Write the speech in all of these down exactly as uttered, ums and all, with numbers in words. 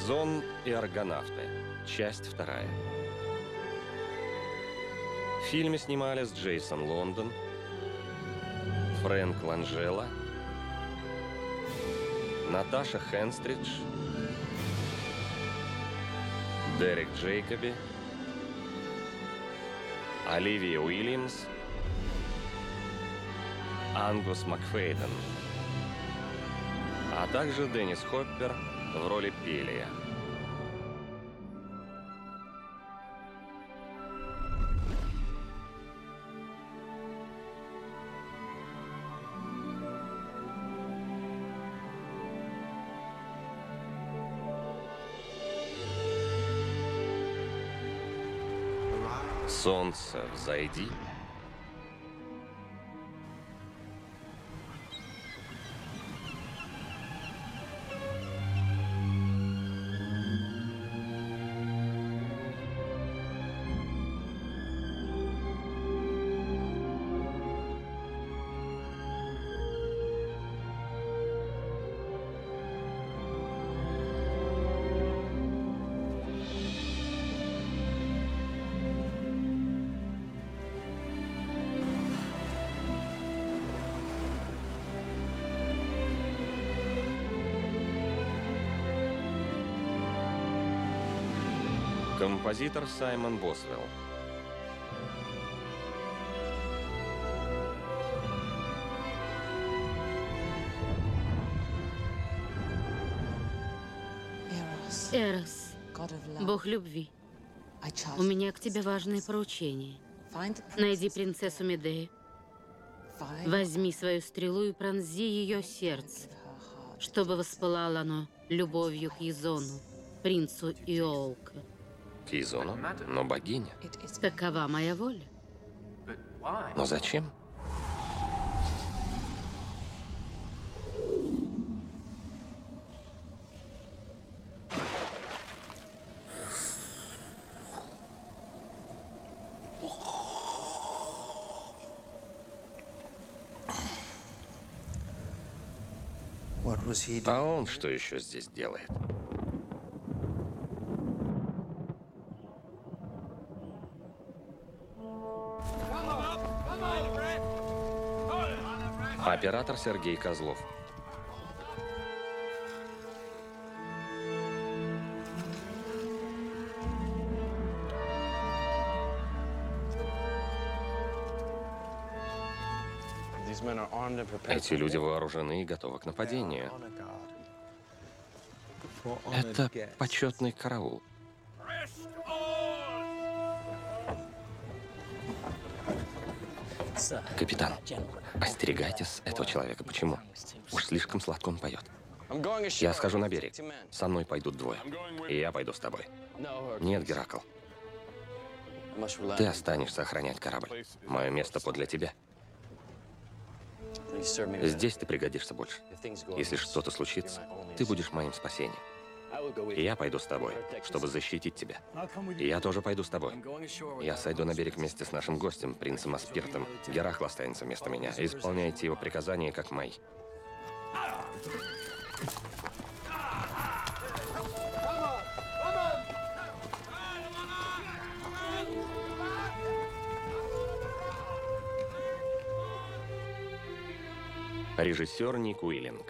Бизон и аргонавты. Часть вторая. В фильме снимались Джейсон Лондон, Фрэнк Ланжела, Наташа Хенстридж, Дерек Джейкоби, Оливия Уильямс, Ангус Макфейден, а также Деннис Хоппер в роли Пелия. Солнце, взойди. Композитор Саймон Босвелл. Эрос, бог любви, у меня к тебе важное поручение. Найди принцессу Медею, возьми свою стрелу и пронзи ее сердце, чтобы воспылало оно любовью к Езону, принцу Иолка. К Езону? Но богиня. Такова моя воля. Но зачем? А он что еще здесь делает? Оператор Сергей Козлов. Эти люди вооружены и готовы к нападению. Это почетный караул. Капитан, остерегайтесь этого человека. Почему? Уж слишком сладко он поет. Я схожу на берег. Со мной пойдут двое. И я пойду с тобой. Нет, Геракл. Ты останешься охранять корабль. Мое место подле тебя. Здесь ты пригодишься больше. Если что-то случится, ты будешь моим спасением. И я пойду с тобой, чтобы защитить тебя. И я тоже пойду с тобой. Я сойду на берег вместе с нашим гостем, принцем Аспиртом. Геракл останется вместо меня. Исполняйте его приказания, как мои. Режиссер Ник Уиллинг.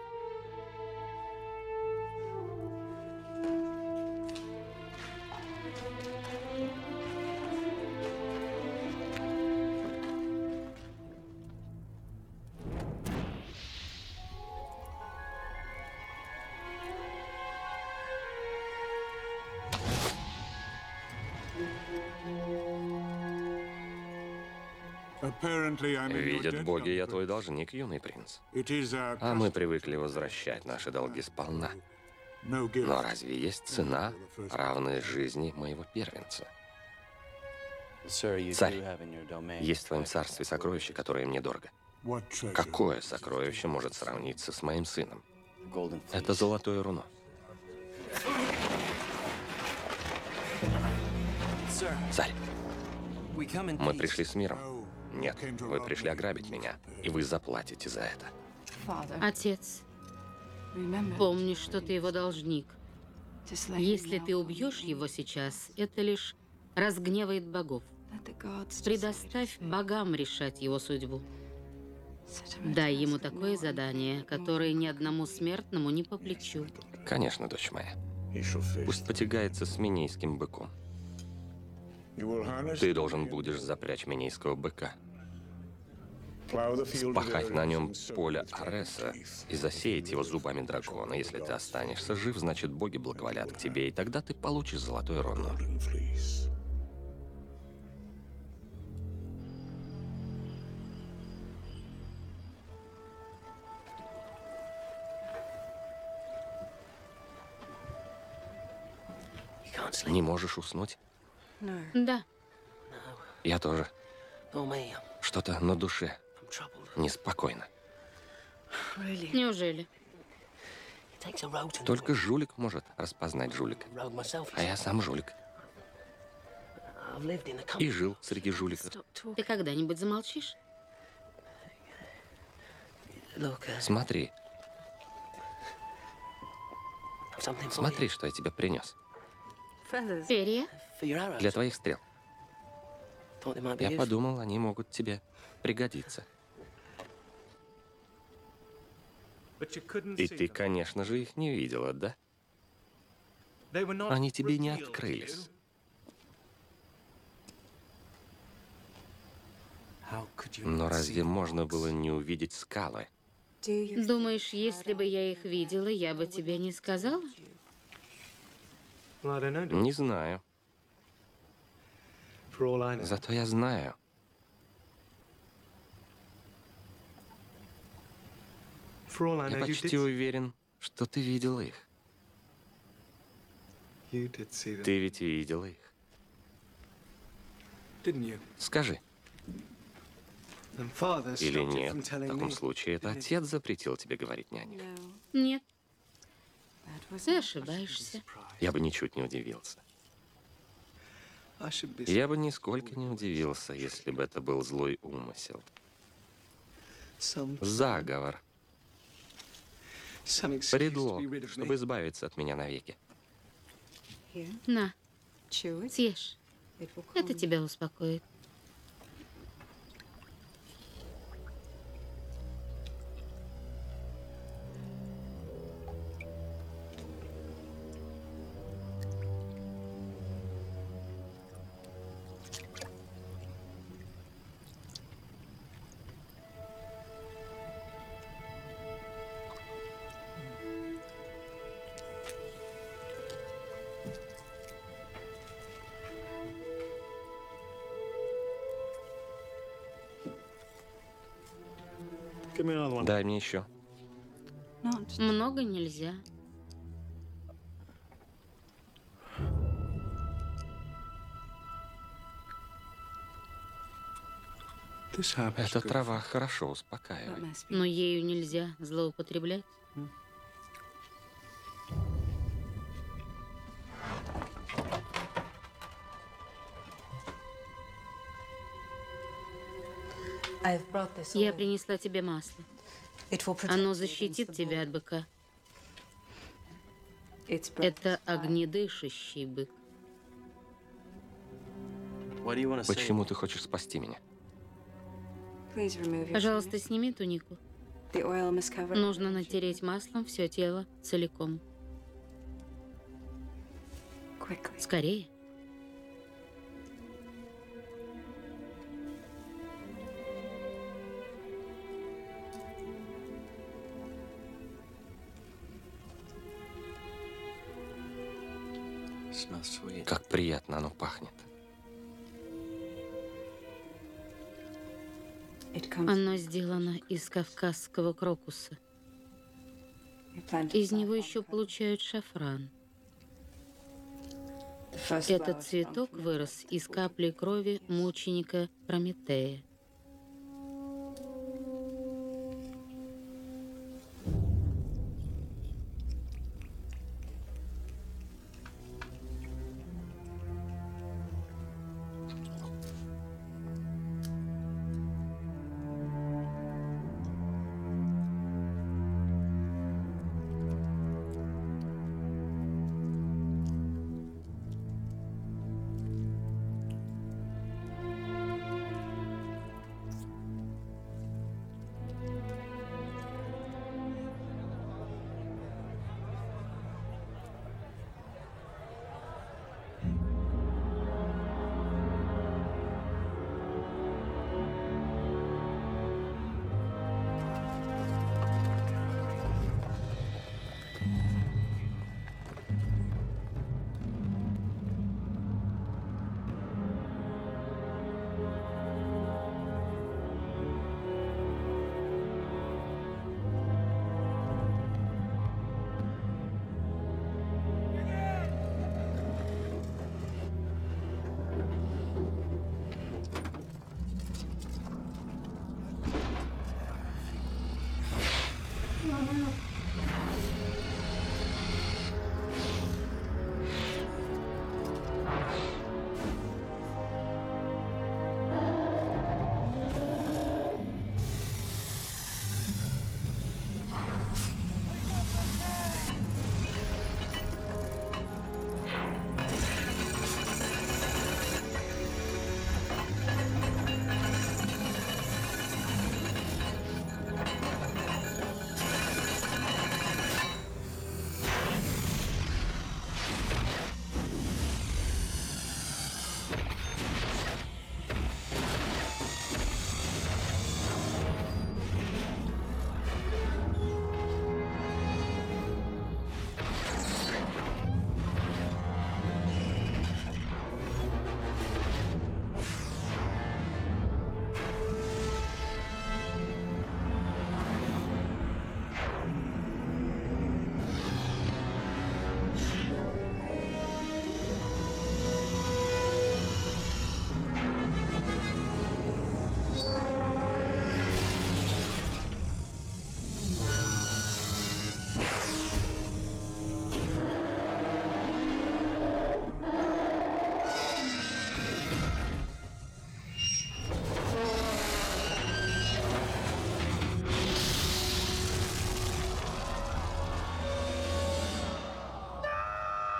Видят боги, я твой должник, юный принц. А мы привыкли возвращать наши долги сполна. Но разве есть цена, равная жизни моего первенца? Царь, есть в твоем царстве сокровище, которое мне дорого. Какое сокровище может сравниться с моим сыном? Это золотое руно. Царь, мы пришли с миром. Нет, вы пришли ограбить меня, и вы заплатите за это. Отец, помни, что ты его должник. Если ты убьешь его сейчас, это лишь разгневает богов. Предоставь богам решать его судьбу. Дай ему такое задание, которое ни одному смертному не по плечу. Конечно, дочь моя. Пусть потягается с минейским быком. Ты должен будешь запрячь минейского быка, спахать на нем поле Ареса и засеять его зубами дракона. Если ты останешься жив, значит, боги благоволят к тебе, и тогда ты получишь золотой рог. Не можешь уснуть? Да. Я тоже. Что-то на душе неспокойно. Неужели? Только жулик может распознать жулика. А я сам жулик. И жил среди жуликов. Ты когда-нибудь замолчишь? Смотри. Смотри, что я тебе принес. Перья? Для твоих стрел. Я подумал, они могут тебе пригодиться. И ты, конечно же, их не видела, да? Они тебе не открылись. Но разве можно было не увидеть скалы? Думаешь, если бы я их видела, я бы тебе не сказала? Не знаю. Зато я знаю. Я почти уверен, что ты видела их. Ты ведь видела их. Скажи. Или нет? В таком случае это отец запретил тебе говорить няне. Нет. Ты ошибаешься. Я бы ничуть не удивился. Я бы нисколько не удивился, если бы это был злой умысел. Заговор. Предлог, чтобы избавиться от меня навеки. На, съешь. Это тебя успокоит. Дай мне еще. Много нельзя. Эта трава хорошо успокаивает. Но ею нельзя злоупотреблять. Я принесла тебе масло. Оно защитит тебя от быка. Это огнедышащий бык. Почему ты хочешь спасти меня? Пожалуйста, сними тунику. Нужно натереть маслом все тело целиком. Скорее. Как приятно оно пахнет. Оно сделано из кавказского крокуса. Из него еще получают шафран. Этот цветок вырос из капли крови мученика Прометея.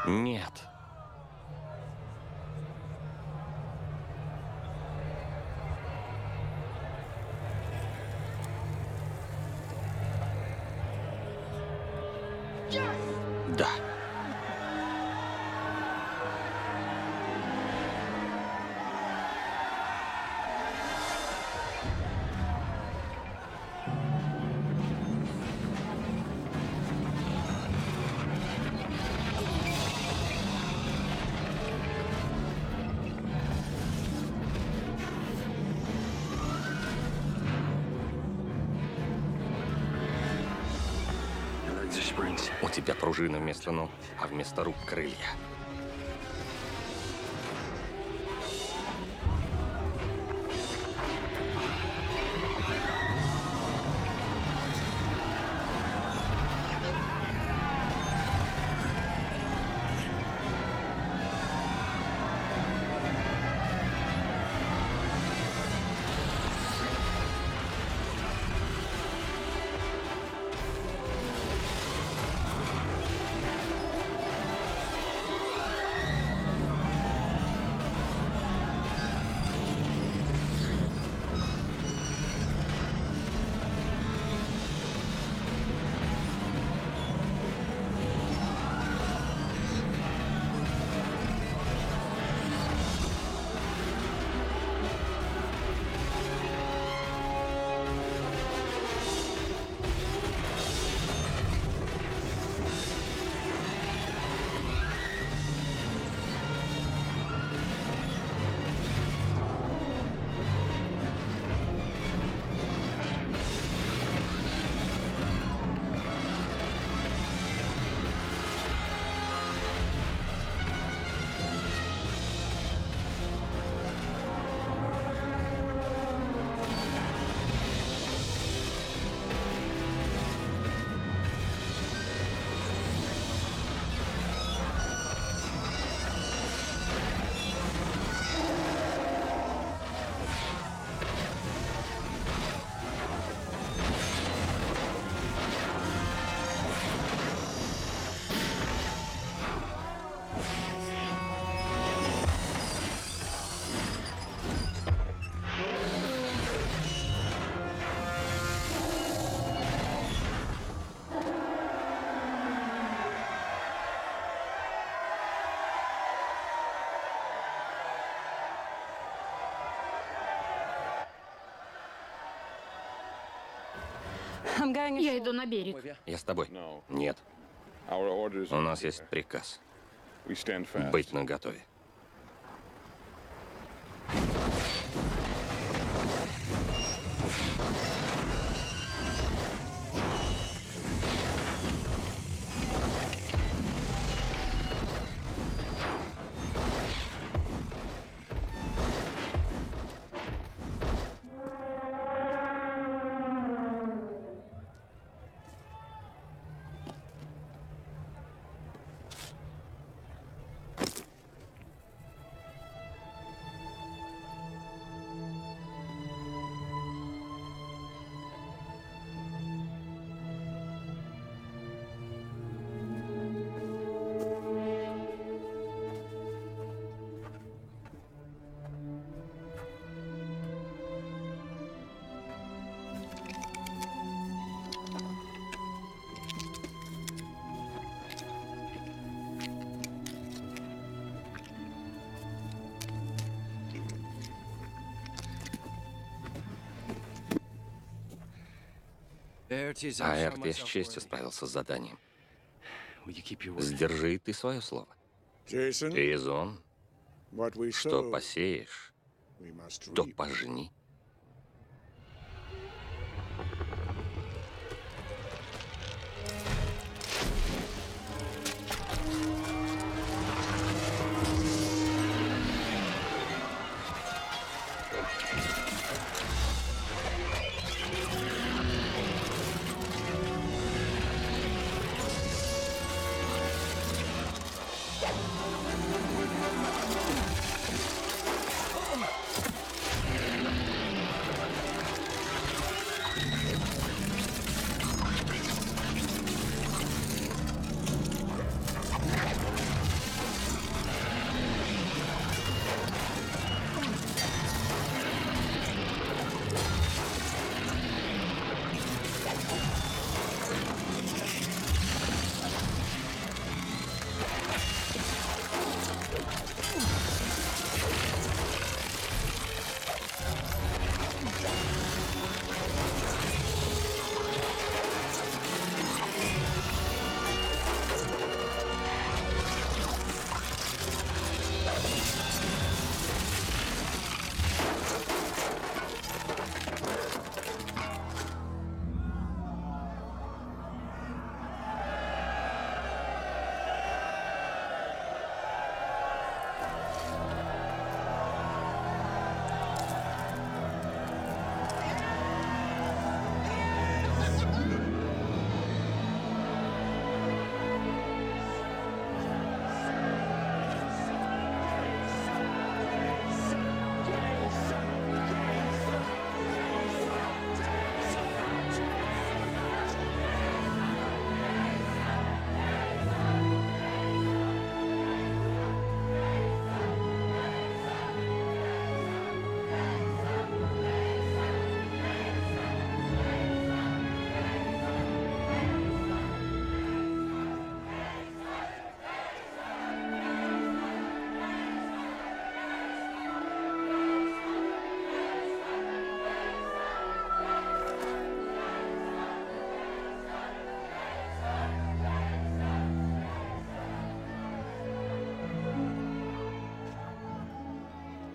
Нет. Да. У тебя пружина вместо ног, а вместо рук крылья. Я иду на берег. Я с тобой. Нет. У нас есть приказ. Быть наготове. Аэрт, я с честью справился с заданием. Сдержи ты свое слово. Изон, что посеешь, то пожни.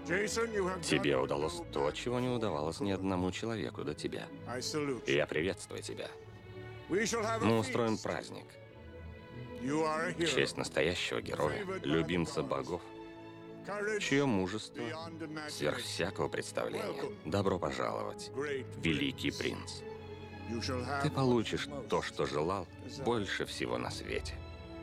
Тебе удалось то, чего не удавалось ни одному человеку до тебя. И я приветствую тебя. Мы устроим праздник. В честь настоящего героя, любимца богов, чье мужество сверх всякого представления. Добро пожаловать, великий принц. Ты получишь то, что желал, больше всего на свете.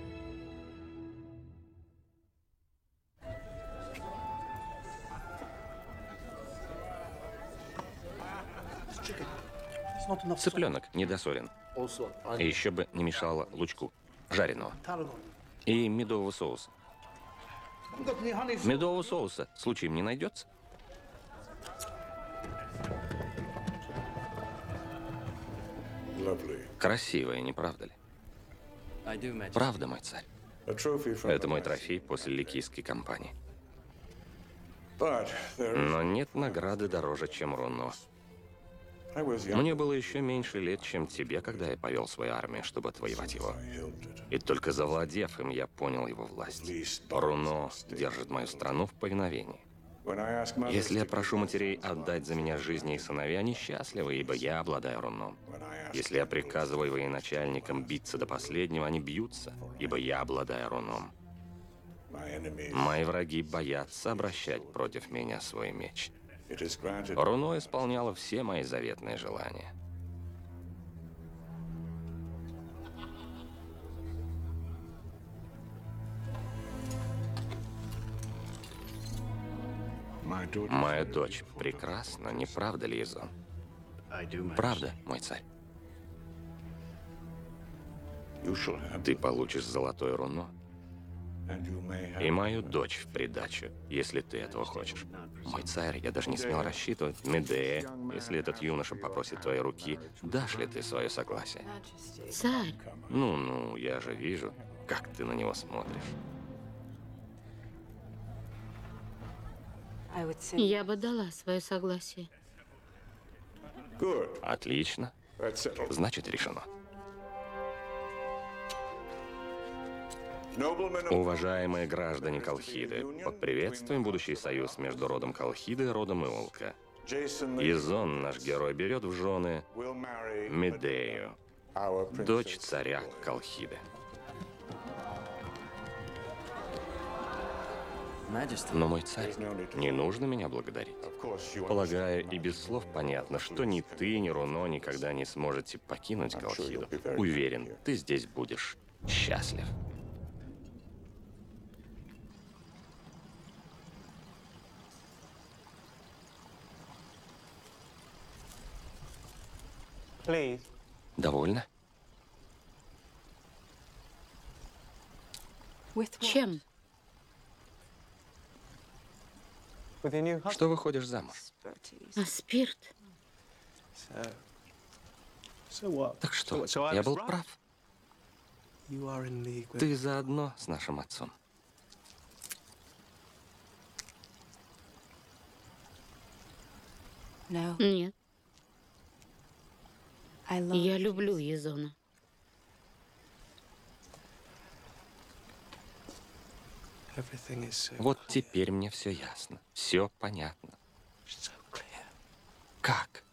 Цыпленок недосолен. И еще бы не мешало лучку жареного. И медового соуса. Медового соуса случаем не найдется? Красивая, не правда ли? Правда, мой царь. Это мой трофей после ликийской кампании. Но нет награды дороже, чем руно. Мне было еще меньше лет, чем тебе, когда я повел свою армию, чтобы отвоевать его. И только завладев им, я понял его власть. Руно держит мою страну в повиновении. Если я прошу матерей отдать за меня жизни их сыновей, они счастливы, ибо я обладаю руном. Если я приказываю военачальникам биться до последнего, они бьются, ибо я обладаю руном. Мои враги боятся обращать против меня свой меч. Руно исполняло все мои заветные желания. Моя дочь прекрасна, не правда ли, Изон? Правда, мой царь. Ты получишь золотое руно и мою дочь в придачу, если ты этого хочешь. Мой царь, я даже не смел рассчитывать. Медея, если этот юноша попросит твоей руки, дашь ли ты свое согласие? Царь. Ну-ну, я же вижу, как ты на него смотришь. Я бы дала свое согласие. Отлично. Значит, решено. Уважаемые граждане Колхиды, поприветствуем будущий союз между родом Колхиды и родом Иолка. Изон, наш герой, берет в жены Медею, дочь царя Колхиды. Но, мой царь, не нужно меня благодарить. Полагаю, и без слов понятно, что ни ты, ни Руно никогда не сможете покинуть Колхиду. Уверен, ты здесь будешь счастлив. Довольно? Чем? Что выходишь замуж? А спирт? Так что, я был прав. Ты заодно с нашим отцом. Нет. Я люблю Изона. Вот теперь мне все ясно. Все понятно. Как?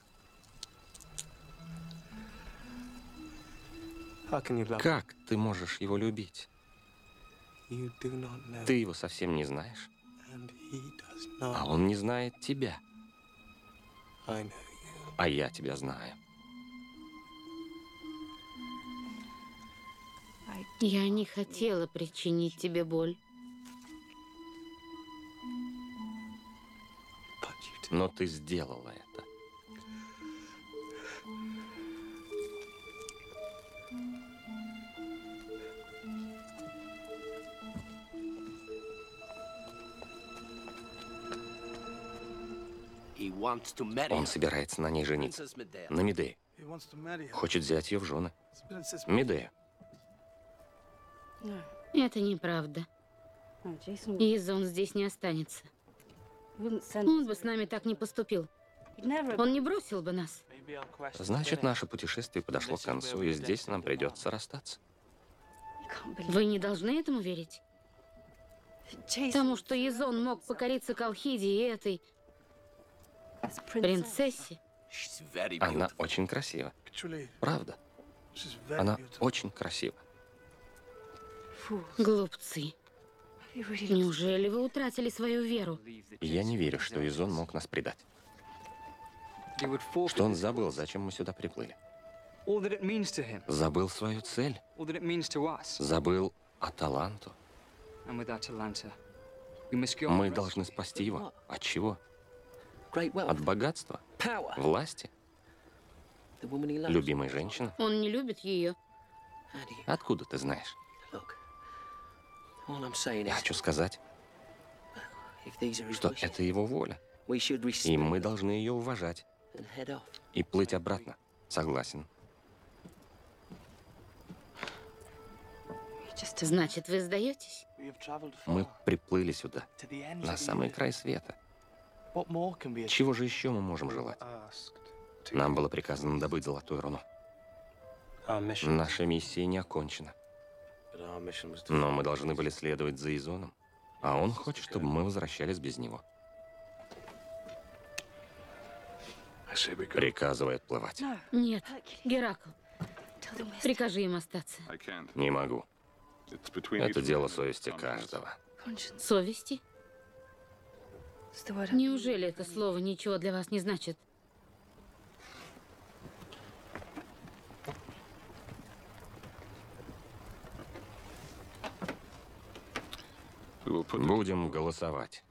Как ты можешь его любить? Ты его совсем не знаешь, а он не знает тебя. А я тебя знаю. Я не хотела причинить тебе боль. Но ты сделала это. Он собирается на ней жениться. На Медее. Хочет взять ее в жены. Медея. Это неправда. Изон здесь не останется. Он бы с нами так не поступил. Он не бросил бы нас. Значит, наше путешествие подошло к концу, и здесь нам придется расстаться. Вы не должны этому верить. Тому, что Язон мог покориться Колхиде и этой принцессе. Она очень красива. Правда. Она очень красива. Глупцы. Неужели вы утратили свою веру? Я не верю, что Язон мог нас предать. Что он забыл, зачем мы сюда приплыли. Забыл свою цель. Забыл Аталанту. Мы должны спасти его. От чего? От богатства? Власти? Любимой женщины? Он не любит ее. Откуда ты знаешь? Я хочу сказать, что это его воля. И мы должны ее уважать. И плыть обратно. Согласен. Значит, вы сдаетесь? Мы приплыли сюда, на самый край света. Чего же еще мы можем желать? Нам было приказано добыть золотую руну. Наша миссия не окончена. Но мы должны были следовать за Язоном. А он хочет, чтобы мы возвращались без него. Приказывай отплывать. Нет, Геракл. Прикажи им остаться. Не могу. Это дело совести каждого. Совести? Неужели это слово ничего для вас не значит? Будем голосовать.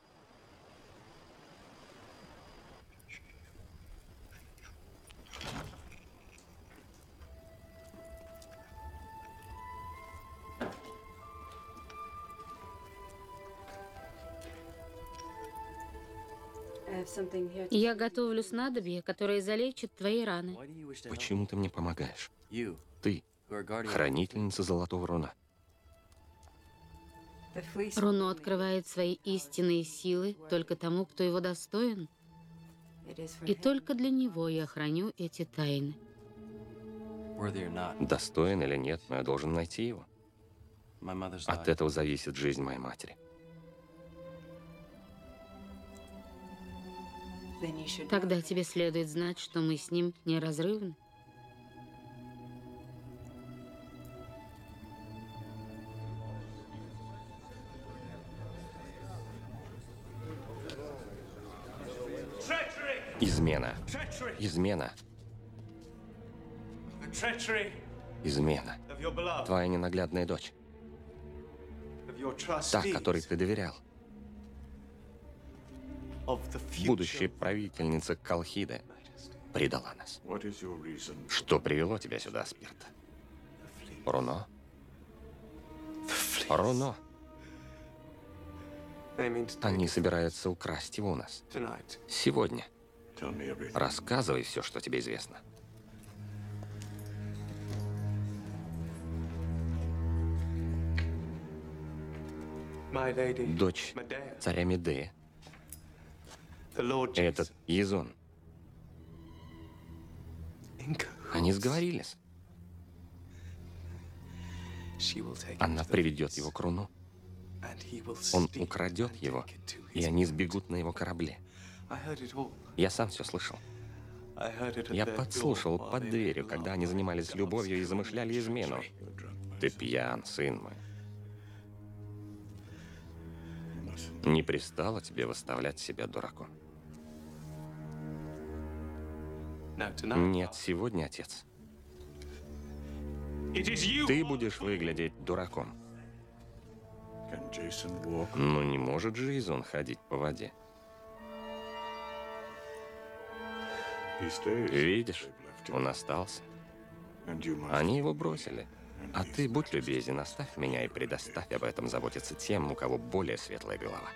Я готовлю снадобье, которое залечит твои раны. Почему ты мне помогаешь? Ты, хранительница золотого руна. Руно открывает свои истинные силы только тому, кто его достоин. И только для него я храню эти тайны. Достоин или нет, но я должен найти его. От этого зависит жизнь моей матери. Тогда тебе следует знать, что мы с ним неразрывны. Измена. Измена. Измена. Твоя ненаглядная дочь. Та, которой ты доверял. Будущая правительница Колхиды предала нас. Что привело тебя сюда, Спирт? Руно? Руно. Они собираются украсть его у нас. Сегодня. Рассказывай все, что тебе известно. Дочь царя Медея. Этот Язон. Они сговорились. Она приведет его к руну. Он украдет его, и они сбегут на его корабле. Я сам все слышал. Я подслушал под дверью, когда они занимались любовью и замышляли измену. Ты пьян, сын мой. Не пристало тебе выставлять себя дураком. Нет, сегодня, отец. Ты будешь выглядеть дураком. Но не может же Язон ходить по воде. Видишь, он остался. Они его бросили. А ты, будь любезен, оставь меня и предоставь об этом заботиться тем, у кого более светлая голова.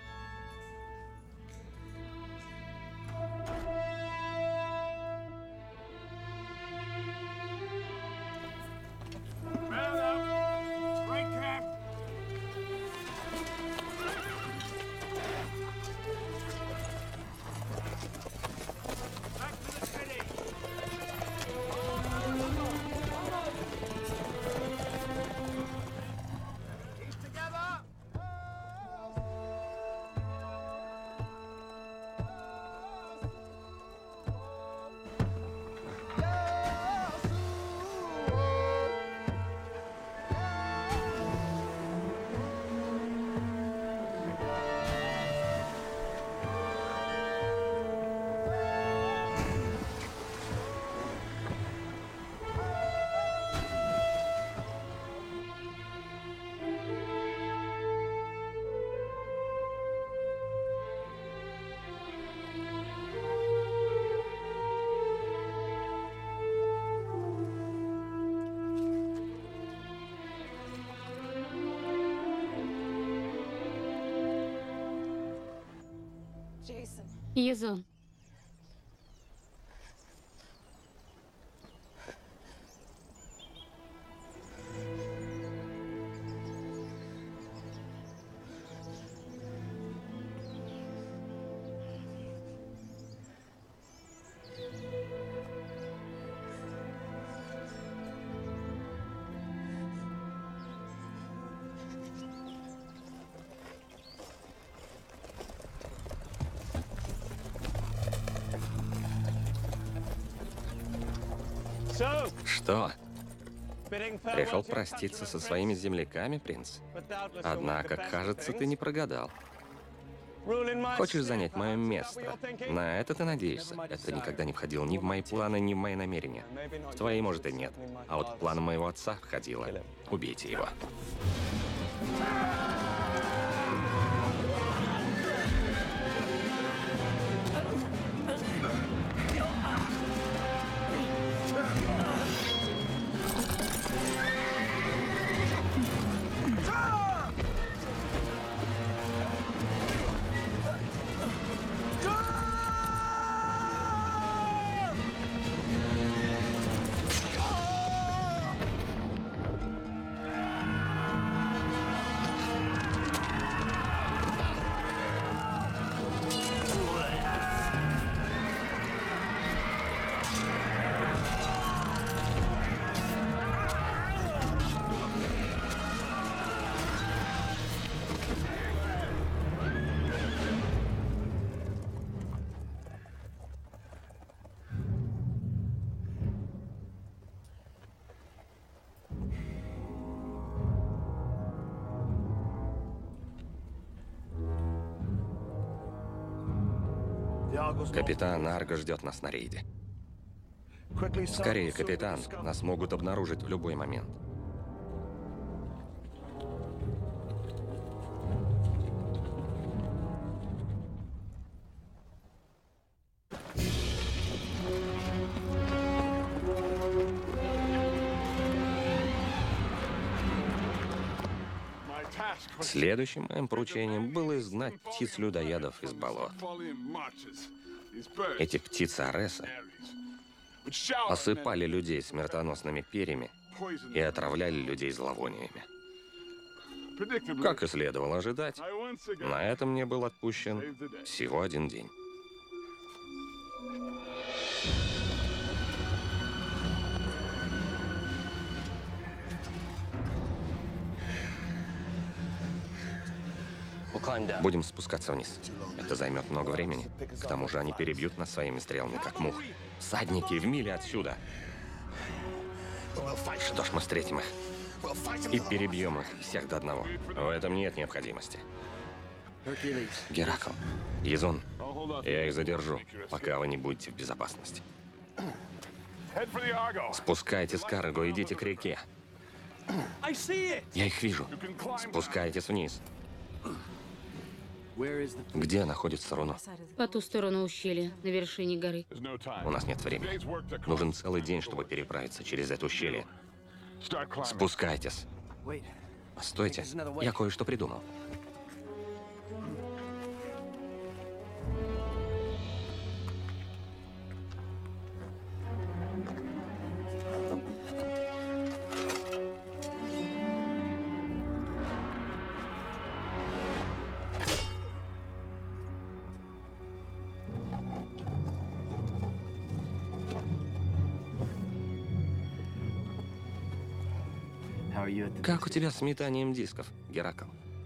Езон. Что? Пришел проститься со своими земляками, принц? Однако, кажется, ты не прогадал. Хочешь занять мое место? На это ты надеешься? Это никогда не входило ни в мои планы, ни в мои намерения. В твои, может, и нет. А вот в планы моего отца входило. Убейте его. Капитан Арго ждет нас на рейде. Скорее, капитан. Нас могут обнаружить в любой момент. Следующим моим поручением было изгнать птиц-людоедов из болот. Эти птицы Ареса осыпали людей смертоносными перьями и отравляли людей зловониями. Как и следовало ожидать, на это мне был отпущен всего один день. Будем спускаться вниз. Это займет много времени. К тому же они перебьют нас своими стрелами, как мух. Всадники в миле отсюда. Что ж, мы встретим их. И перебьем их всех до одного. В этом нет необходимости. Геракл, Езон, я их задержу, пока вы не будете в безопасности. Спускайтесь к Арго, идите к реке. Я их вижу. Спускайтесь вниз. Где находится руно? По ту сторону ущелья, на вершине горы. У нас нет времени. Нужен целый день, чтобы переправиться через это ущелье. Спускайтесь. Стойте, я кое-что придумал. Как у тебя с метанием дисков, Геракл?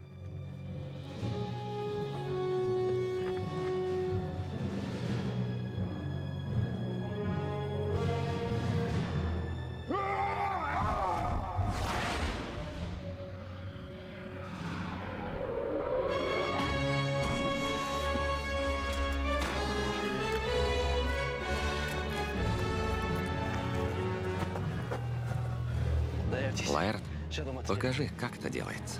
Лаэрт, покажи, как это делается.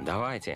Давайте.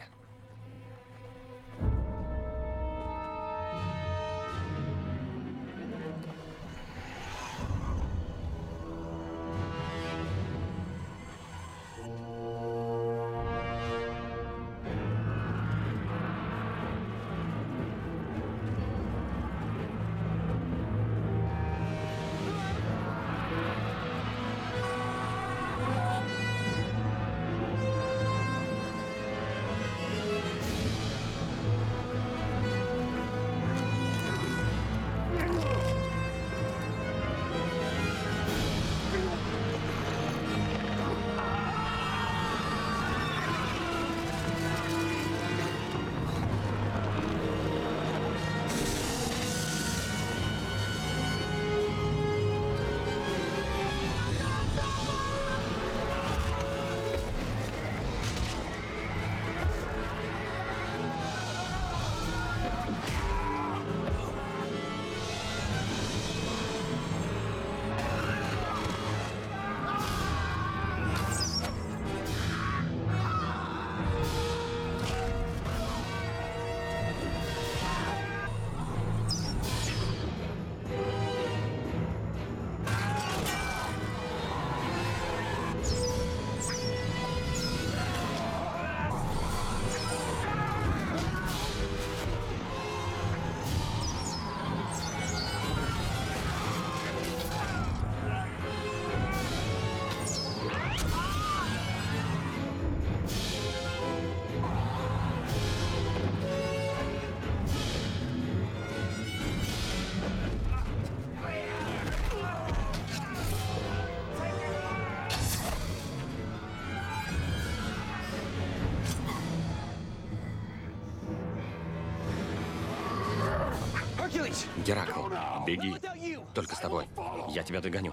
Геракл, беги. Только с тобой. Я тебя догоню.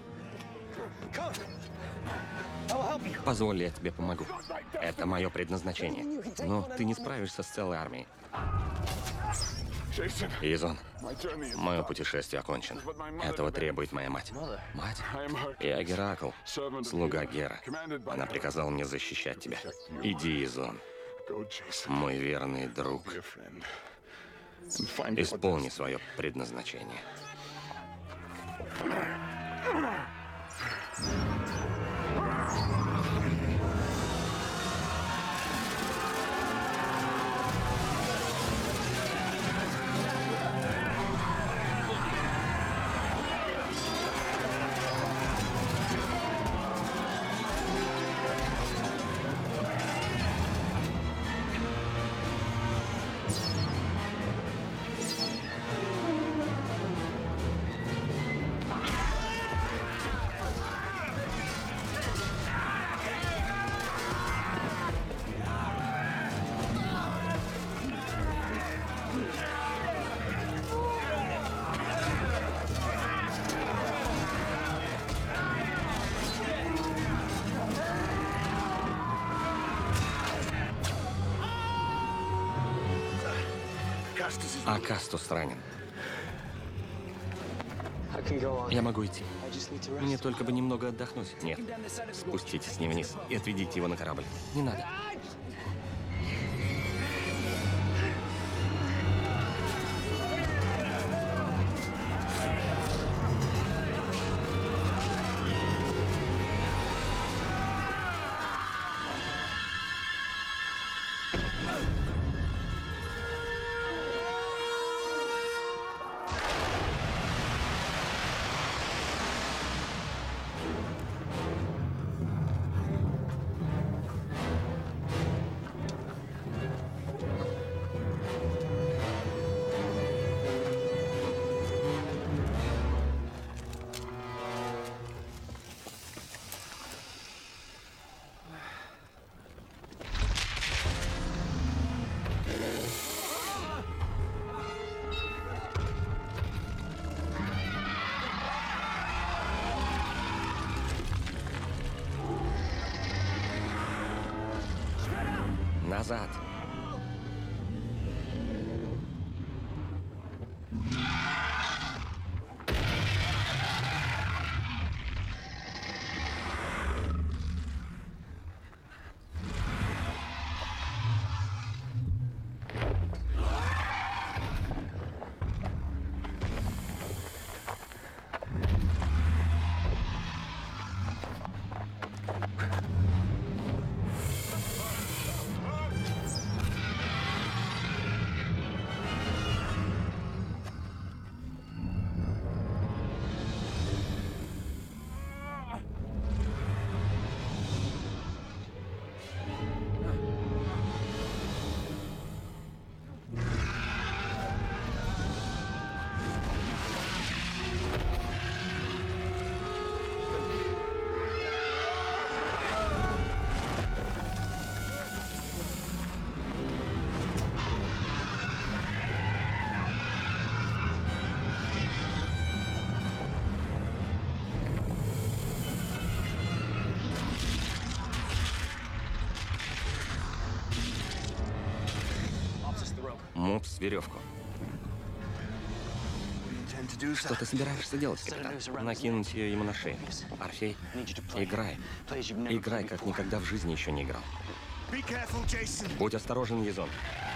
Позволь, я тебе помогу. Это мое предназначение. Но ты не справишься с целой армией. Изон, мое путешествие окончено. Этого требует моя мать. Мать? Я Геракл, слуга Гера. Она приказала мне защищать тебя. Иди, Изон, мой верный друг. Исполни свое предназначение. А Кастус ранен. Я могу идти. Мне только бы немного отдохнуть. Нет. Спуститесь с ним вниз и отведите его на корабль. Не надо. Мопс, веревку. Что ты собираешься делать, капитан? Накинуть ее ему на шею. Орфей, играй. Играй, как никогда в жизни еще не играл. Будь осторожен, Язон.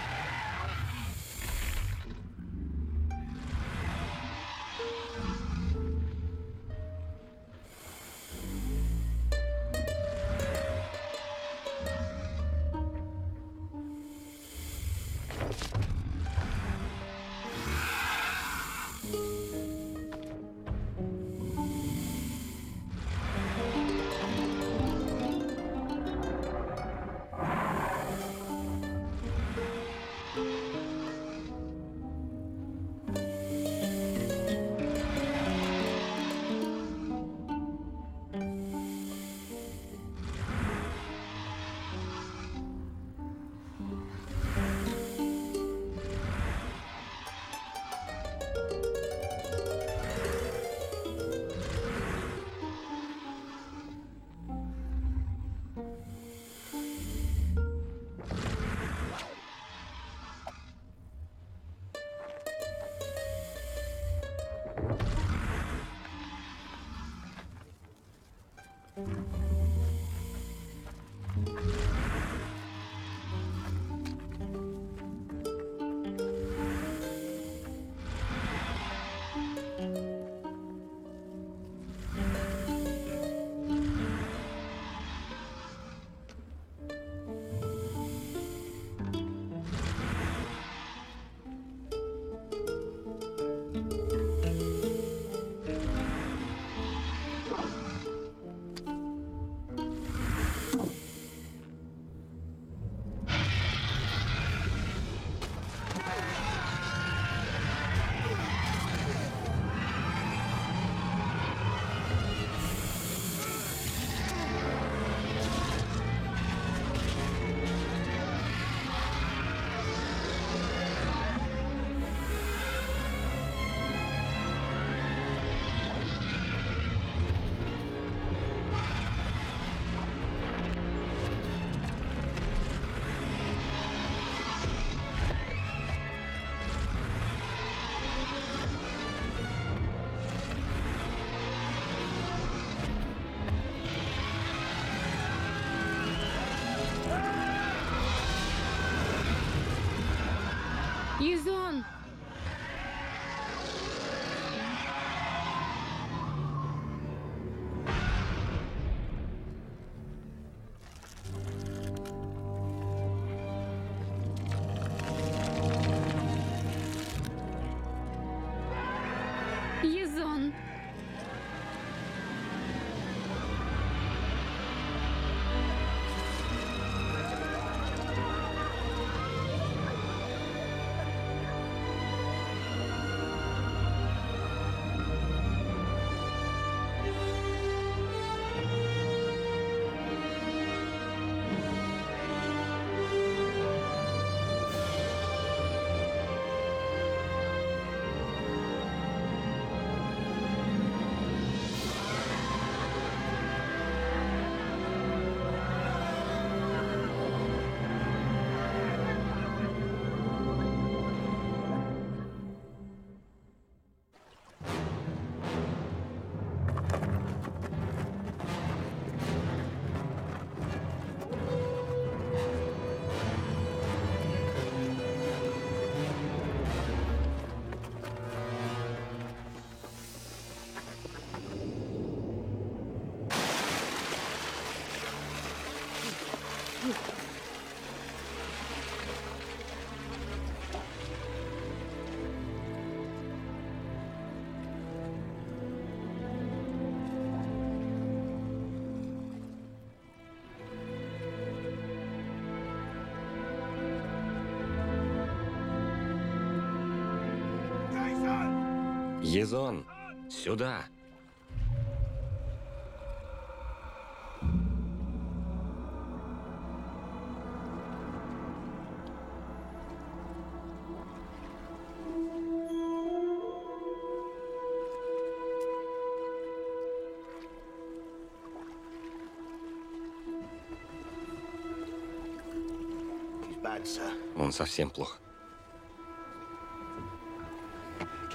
Язон! Язон! Язон, сюда! Он совсем плох.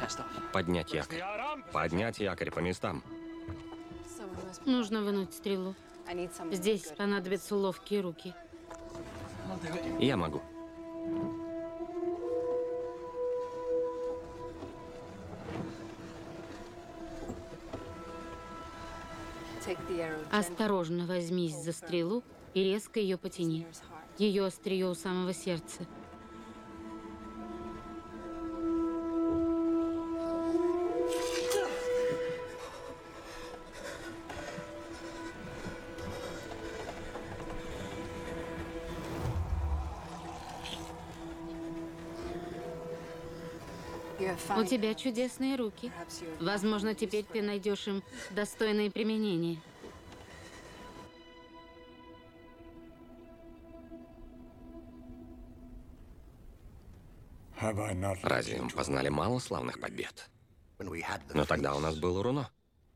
Поднять якорь. Поднять якорь по местам. Нужно вынуть стрелу. Здесь понадобятся ловкие руки. Я могу. Осторожно возьмись за стрелу и резко ее потяни. Ее острие у самого сердца. У тебя чудесные руки. Возможно, теперь ты найдешь им достойное применение. Разве мы познали мало славных побед? Но тогда у нас было руно.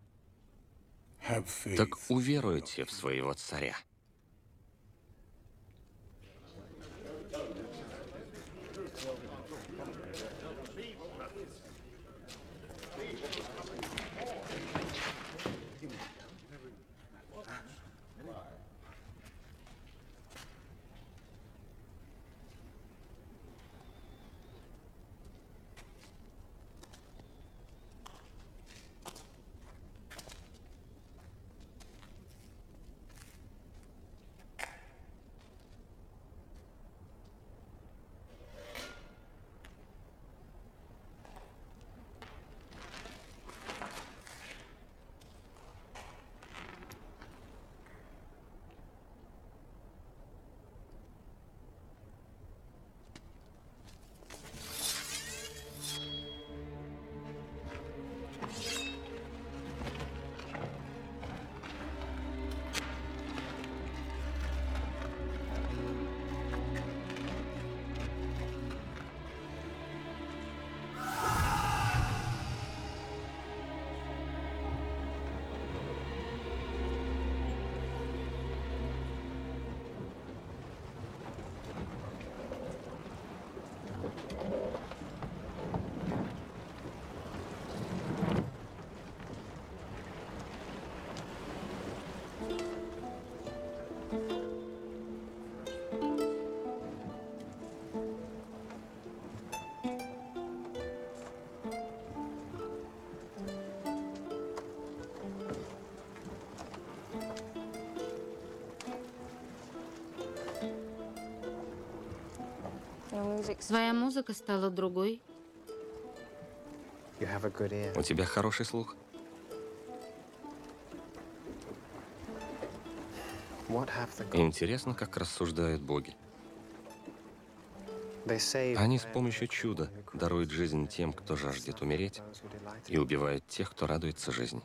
Так уверуйте в своего царя. Твоя музыка стала другой. У тебя хороший слух. Интересно, как рассуждают боги. Они с помощью чуда даруют жизнь тем, кто жаждет умереть, и убивают тех, кто радуется жизни.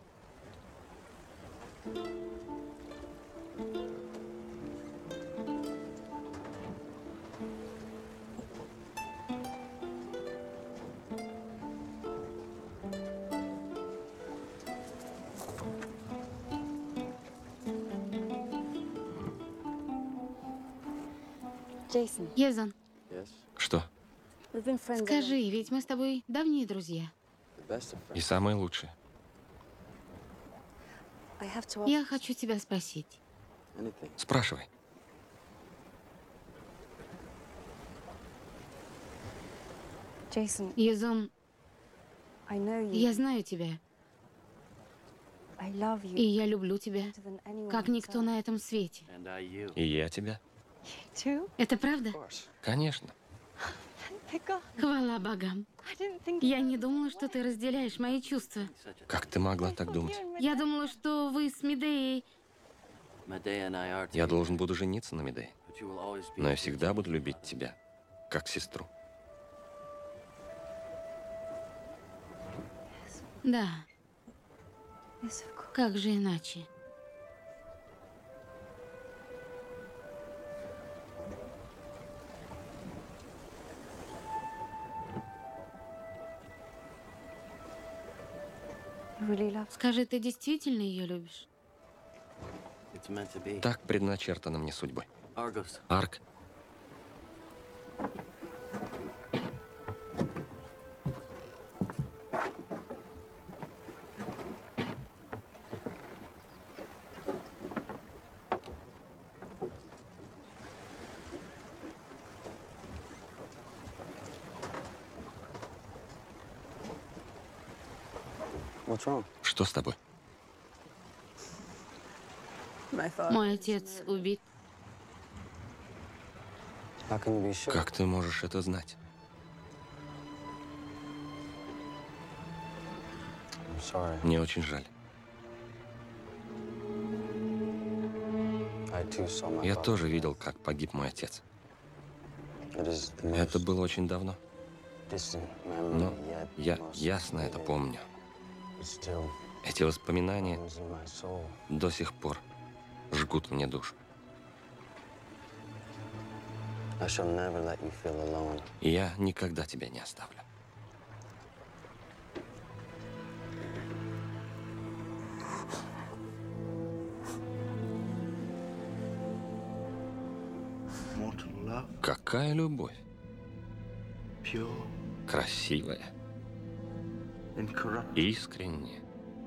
Езон, Что? скажи, ведь мы с тобой давние друзья. И самое лучшее. Я хочу тебя спросить. Спрашивай. Езон, я знаю тебя. И я люблю тебя, как никто на этом свете. И я тебя. Это правда? Конечно. Хвала богам. Я не думала, что ты разделяешь мои чувства. Как ты могла так думать? Я думала, что вы с Медеей... Я должен буду жениться на Медее. Но я всегда буду любить тебя, как сестру. Да. Как же иначе? Скажи, ты действительно ее любишь? Так предначертано мне судьбой. Арк. Что с тобой? Мой отец убит. Как ты можешь это знать? Мне очень жаль. Я тоже видел, как погиб мой отец. Это было очень давно. Но я ясно это помню. Эти воспоминания до сих пор жгут мне душу. И я никогда тебя не оставлю. Какая любовь? Красивая, искренняя.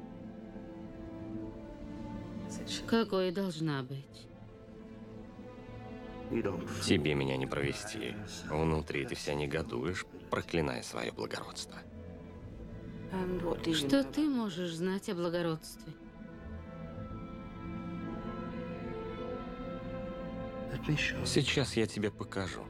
Какой должна быть? Тебе меня не провести. Внутри ты вся негодуешь, проклиная свое благородство. Что ты можешь знать о благородстве? Сейчас я тебе покажу.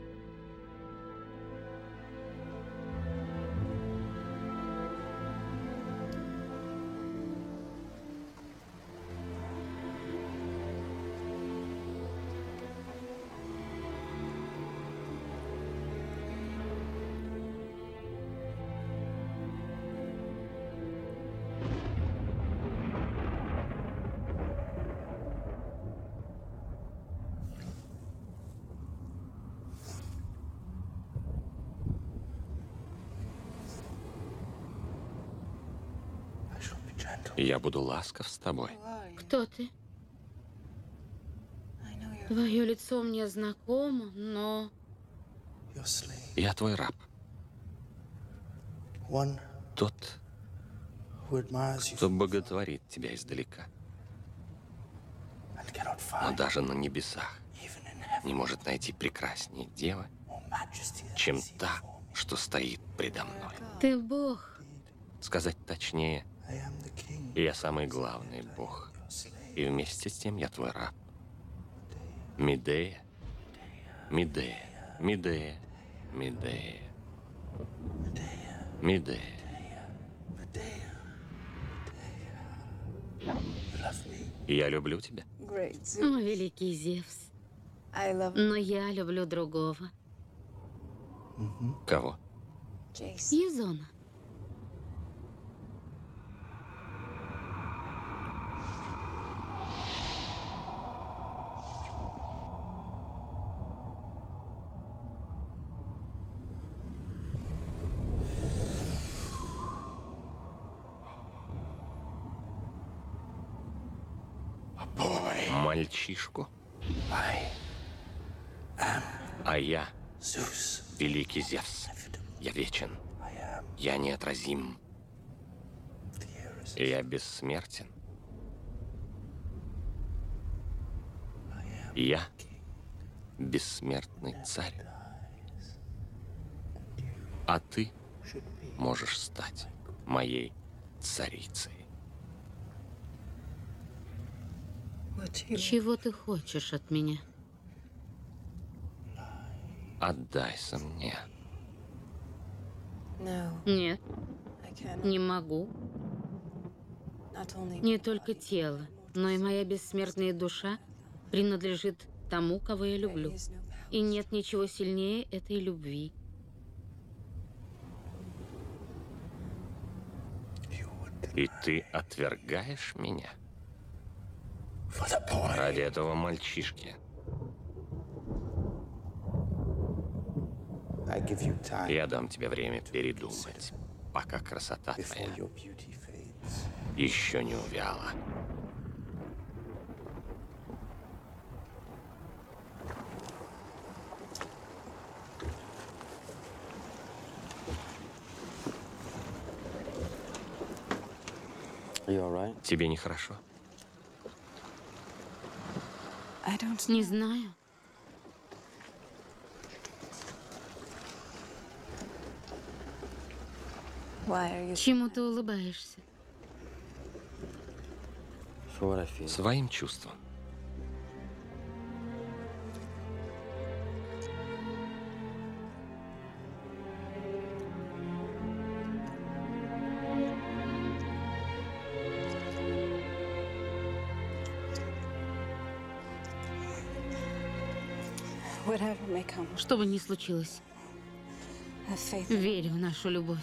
Я буду ласков с тобой. Кто ты? Твое лицо мне знакомо, но... Я твой раб. Тот, кто боготворит тебя издалека. Но даже на небесах не может найти прекраснее девы, чем та, что стоит предо мной. Ты Бог. Сказать точнее, я самый главный Бог. И вместе с тем я твой раб. Медея, Медея, Медея, Медея, Медея. Я люблю тебя. О, великий Зевс. Но я люблю другого. Кого? Язона. Мальчишку. А я великий Зевс. Я вечен. Я неотразим. Я бессмертен. Я бессмертный царь. А ты можешь стать моей царицей. Чего ты хочешь от меня? Отдайся мне. Нет, не могу. Не только тело, но и моя бессмертная душа принадлежит тому, кого я люблю. И нет ничего сильнее этой любви. И ты отвергаешь меня? Ради этого мальчишки. Я дам тебе время передумать, пока красота твоя еще не увяла. Тебе нехорошо? Не знаю. Чему ты улыбаешься? Своим чувством. Что бы ни случилось, верю в нашу любовь.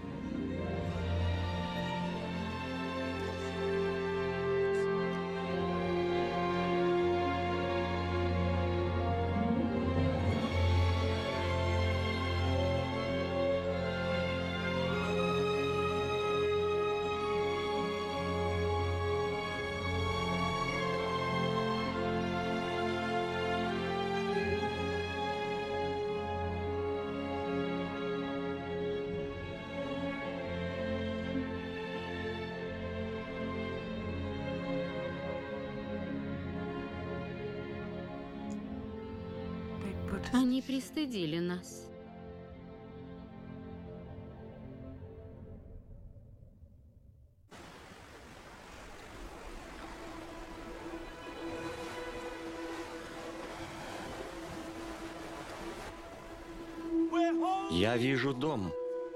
Они пристыдили нас. Я вижу дом.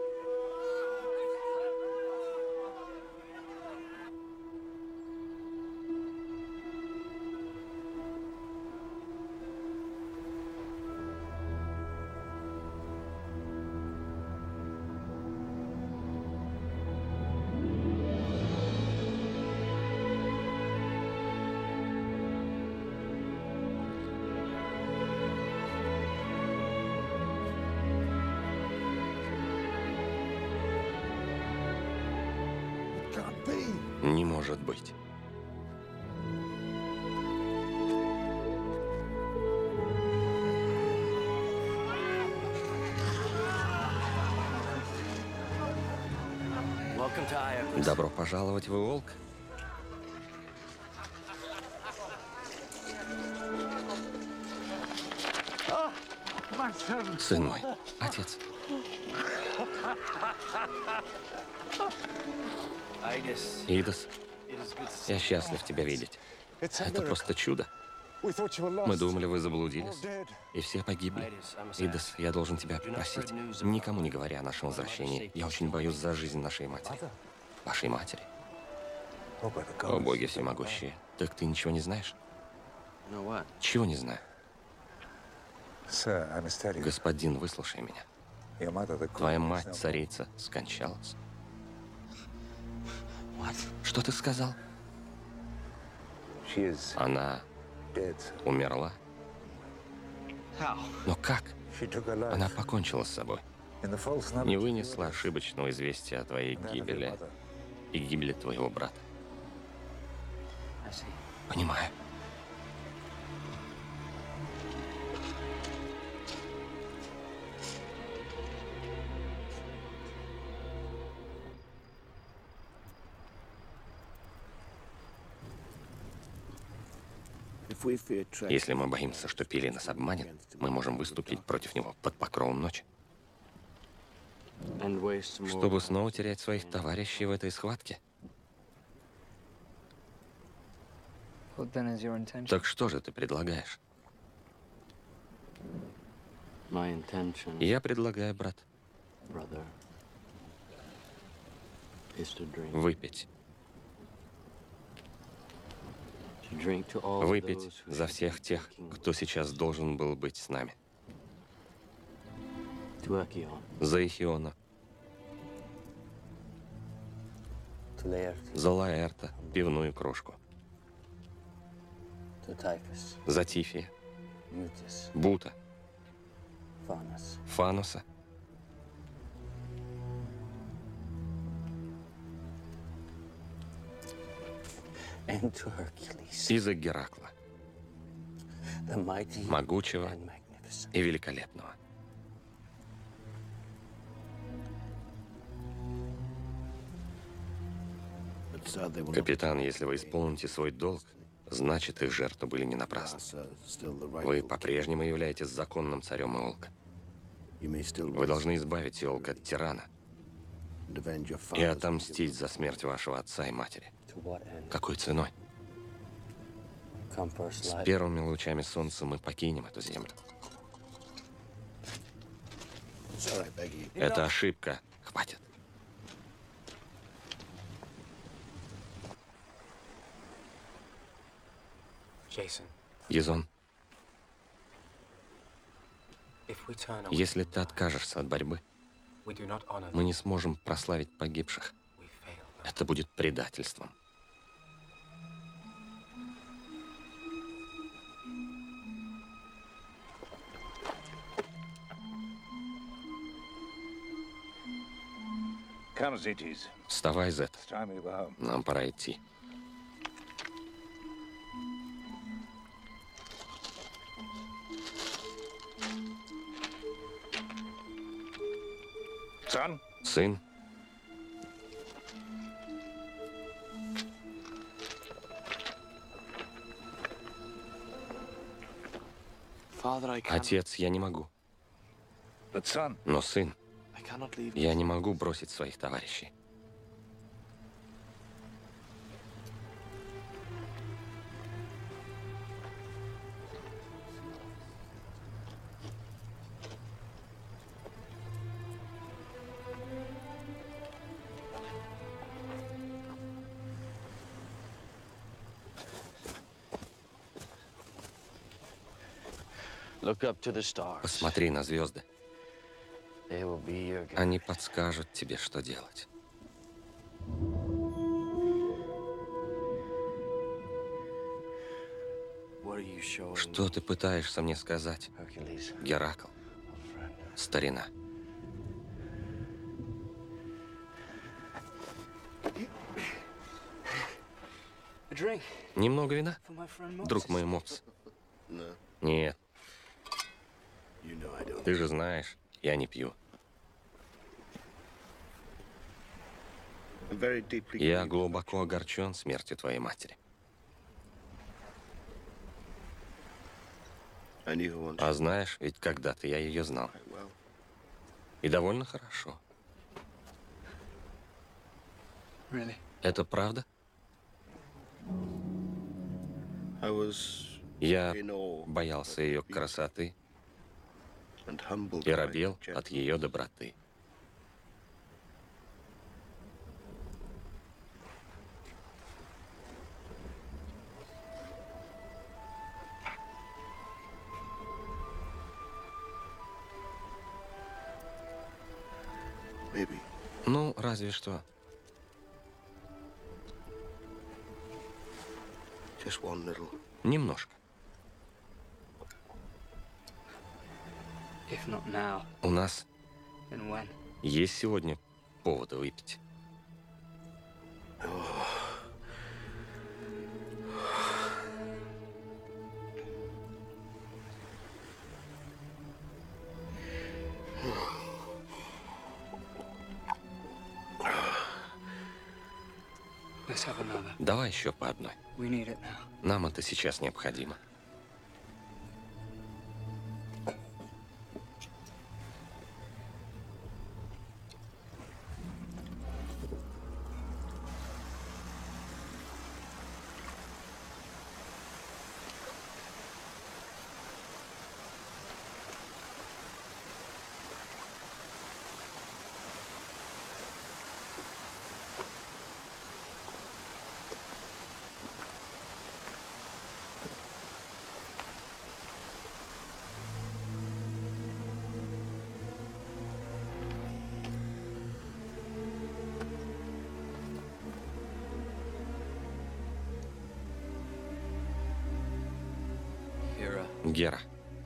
Не может быть. Добро пожаловать в Иолк. Сын мой, отец. Идас, я счастлив тебя видеть. Это просто чудо. Мы думали, вы заблудились, и все погибли. Идас, я должен тебя просить, никому не говоря о нашем возвращении. Я очень боюсь за жизнь нашей матери. Вашей матери. О, боги всемогущие. Так ты ничего не знаешь? Чего не знаю? Господин, выслушай меня. Твоя мать, царица, скончалась. Что ты сказал? Она умерла. Но как? Она покончила с собой. Не вынесла ошибочного известия о твоей гибели и гибели твоего брата. Понимаю. Если мы боимся, что Пили нас обманет, мы можем выступить против него под покровом ночи. Чтобы снова терять своих товарищей в этой схватке. Так что же ты предлагаешь? Я предлагаю, брат, выпить. Выпить за всех тех, кто сейчас должен был быть с нами. За Ихиона. За Лаэрта, пивную кружку. За Тифия. Бута. Фануса. И за Геракла, могучего и великолепного. Капитан, если вы исполните свой долг, значит, их жертвы были не напрасны. Вы по-прежнему являетесь законным царем Иолка. Вы должны избавить Иолк от тирана и отомстить за смерть вашего отца и матери. Какой ценой? С первыми лучами солнца мы покинем эту землю. Это ошибка. Хватит. Язон, если ты откажешься от борьбы, мы не сможем прославить погибших. Это будет предательством. Вставай, Зет. Нам пора идти. Сын. Отец, я не могу. Но, сын, я не могу бросить своих товарищей. Посмотри на звезды. Они подскажут тебе, что делать. Что ты пытаешься мне сказать, Геракл? Старина. Немного вина, друг мой Мопс? Нет. Ты же знаешь, я не пью. Я глубоко огорчен смертью твоей матери. А знаешь, ведь когда-то я ее знал. И довольно хорошо. Это правда? Я боялся ее красоты и робел от ее доброты. Ну, разве что. Немножко. У нас есть сегодня поводы выпить. Давай еще по одной. Нам это сейчас необходимо. Гера,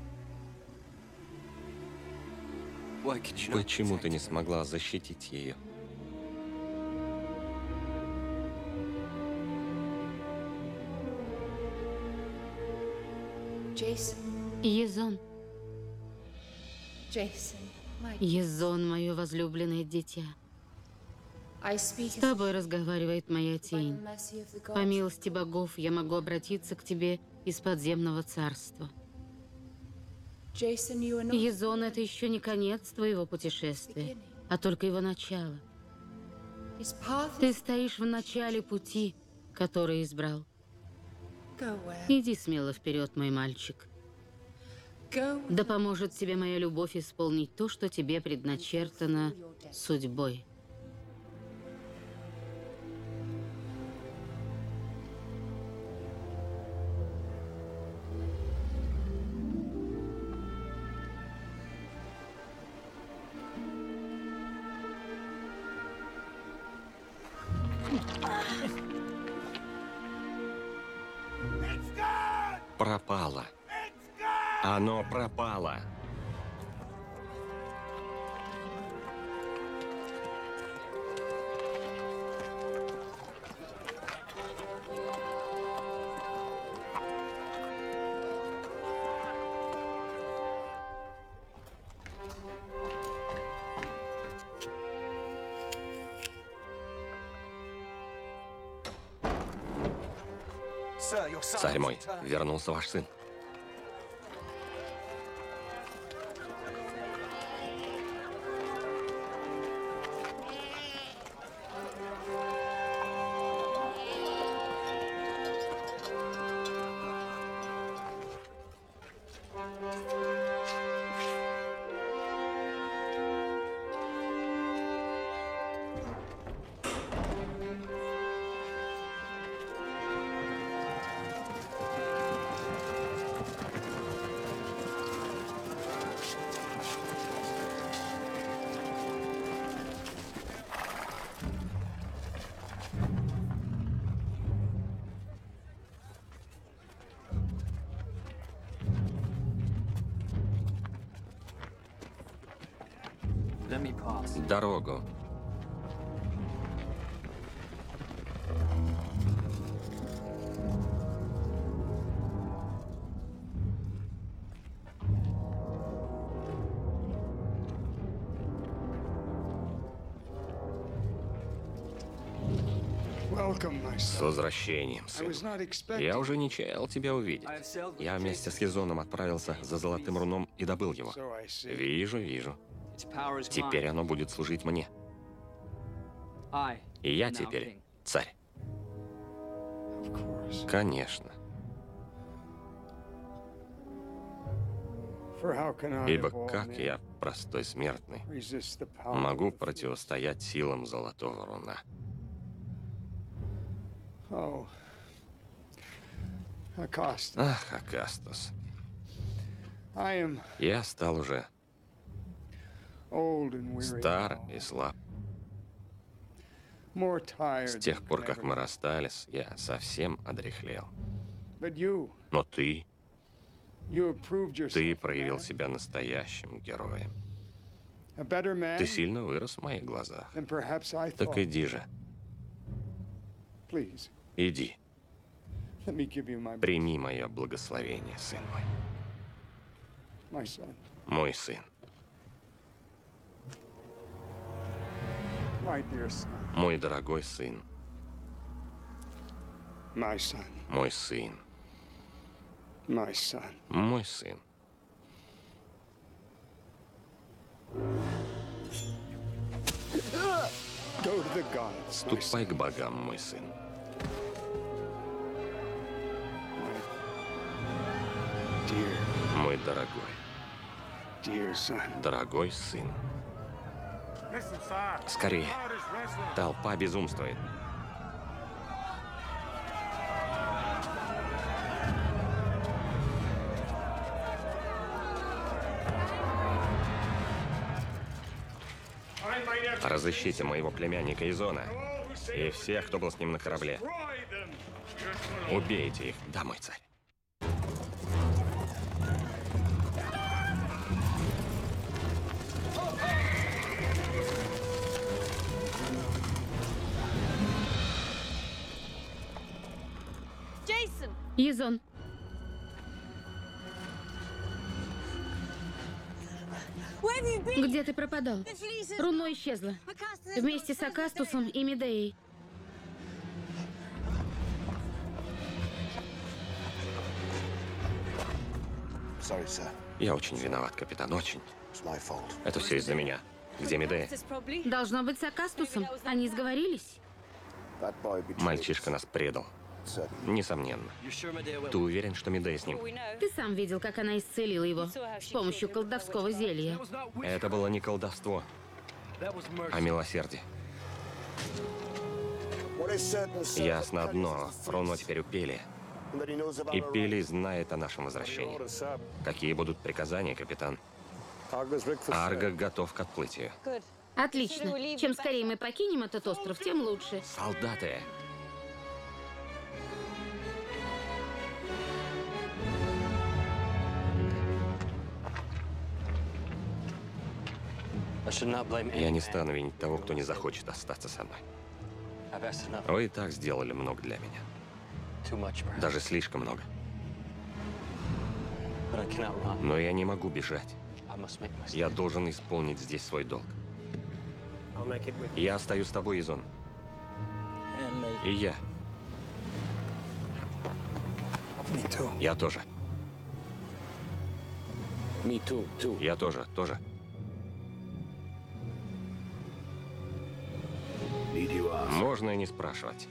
почему ты не смогла защитить ее? Язон. Язон, мое возлюбленное дитя. С тобой разговаривает моя тень. По милости богов я могу обратиться к тебе из подземного царства. Язон, это еще не конец твоего путешествия, а только его начало. Ты стоишь в начале пути, который избрал. Иди смело вперед, мой мальчик. Да поможет тебе моя любовь исполнить то, что тебе предначертано судьбой. Пропало. Оно пропало. Царь мой, вернулся ваш сын. Дорогу. С возвращением, сын. Я уже не чаял тебя увидеть. Я вместе с Езоном отправился за золотым руном и добыл его. Вижу, вижу. Теперь оно будет служить мне. И я теперь царь. Конечно. Ибо как я, простой смертный, могу противостоять силам золотого руна? Ах, Акастус. Я стал уже стар и слаб. С тех пор, как мы расстались, я совсем одряхлел. Но ты, ты проявил себя настоящим героем. Ты сильно вырос в моих глазах. Так иди же. Иди. Прими мое благословение, сын мой. Мой сын. Мой дорогой сын. Мой сын. Мой сын. Ступай к богам, мой сын. Мой дорогой. Дорогой сын. Скорее. Толпа безумствует. Разыщите моего племянника Езона и всех, кто был с ним на корабле. Убейте их, да, мой царь. Езон. Где ты пропадал? Руно исчезла. Вместе с Акастусом и Медеей. Я очень виноват, капитан, очень. Это все из-за меня. Где Медея? Должно быть с Акастусом. Они сговорились. Мальчишка нас предал. Несомненно. Ты уверен, что Медея с ним? Ты сам видел, как она исцелила его с помощью колдовского зелья. Это было не колдовство, а милосердие. Ясно одно. Руно теперь у Пели. И Пели знает о нашем возвращении. Какие будут приказания, капитан? Арго готов к отплытию. Отлично. Чем скорее мы покинем этот остров, тем лучше. Солдаты! Я не стану винить того, кто не захочет остаться со мной. Вы и так сделали много для меня. Даже слишком много. Но я не могу бежать. Я должен исполнить здесь свой долг. Я остаюсь с тобой, Изон. И я. Я тоже. Я тоже, тоже. Можно и не спрашивать.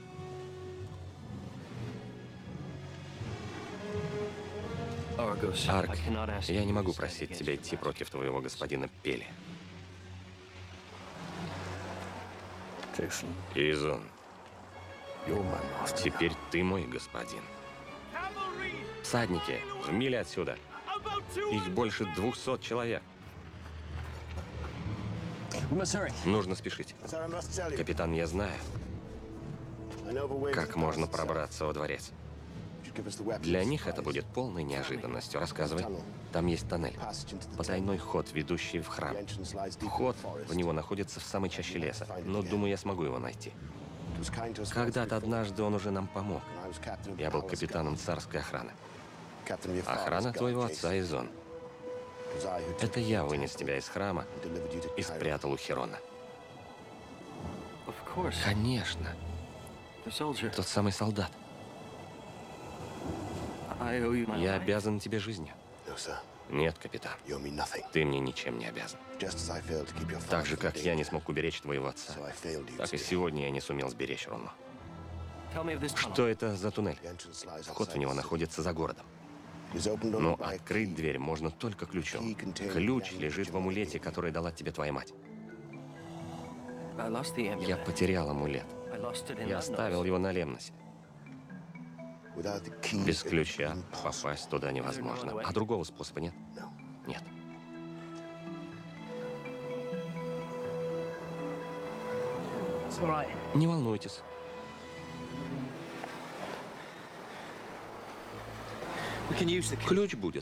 Арк, я не могу просить тебя идти против твоего господина Пели. Изон, теперь ты мой господин. Всадники, в миле отсюда. Их больше двухсот человек. Нужно спешить. Капитан, я знаю, как можно пробраться во дворец. Для них это будет полной неожиданностью. Рассказывай. Там есть тоннель. Потайной ход, ведущий в храм. Вход в него находится в самой чаще леса, но думаю, я смогу его найти. Когда-то однажды он уже нам помог. Я был капитаном царской охраны. Охрана твоего отца Изон. Это я вынес тебя из храма и спрятал у Херона. Конечно. Тот самый солдат. Я обязан тебе жизнью. Нет, капитан. Ты мне ничем не обязан. Так же, как я не смог уберечь твоего отца, так и сегодня я не сумел сберечь Руно. Что это за туннель? Вход в него находится за городом. Но открыть дверь можно только ключом. Ключ лежит в амулете, который дала тебе твоя мать. Я потерял амулет. Я оставил его на Лемносе. Без ключа попасть туда невозможно. А другого способа нет? Нет. Не волнуйтесь. Ключ будет.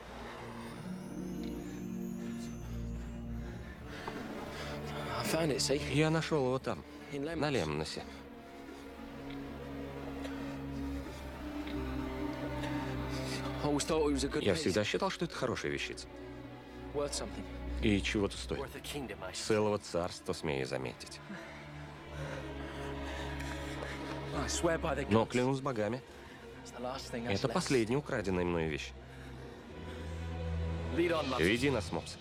Я нашел его там, на Лемносе. Я всегда считал, что это хорошая вещица. И чего-то стоит. Целого царства, смею заметить. Но клянусь богами, это последняя украденная мною вещь. Веди нас, Мопс.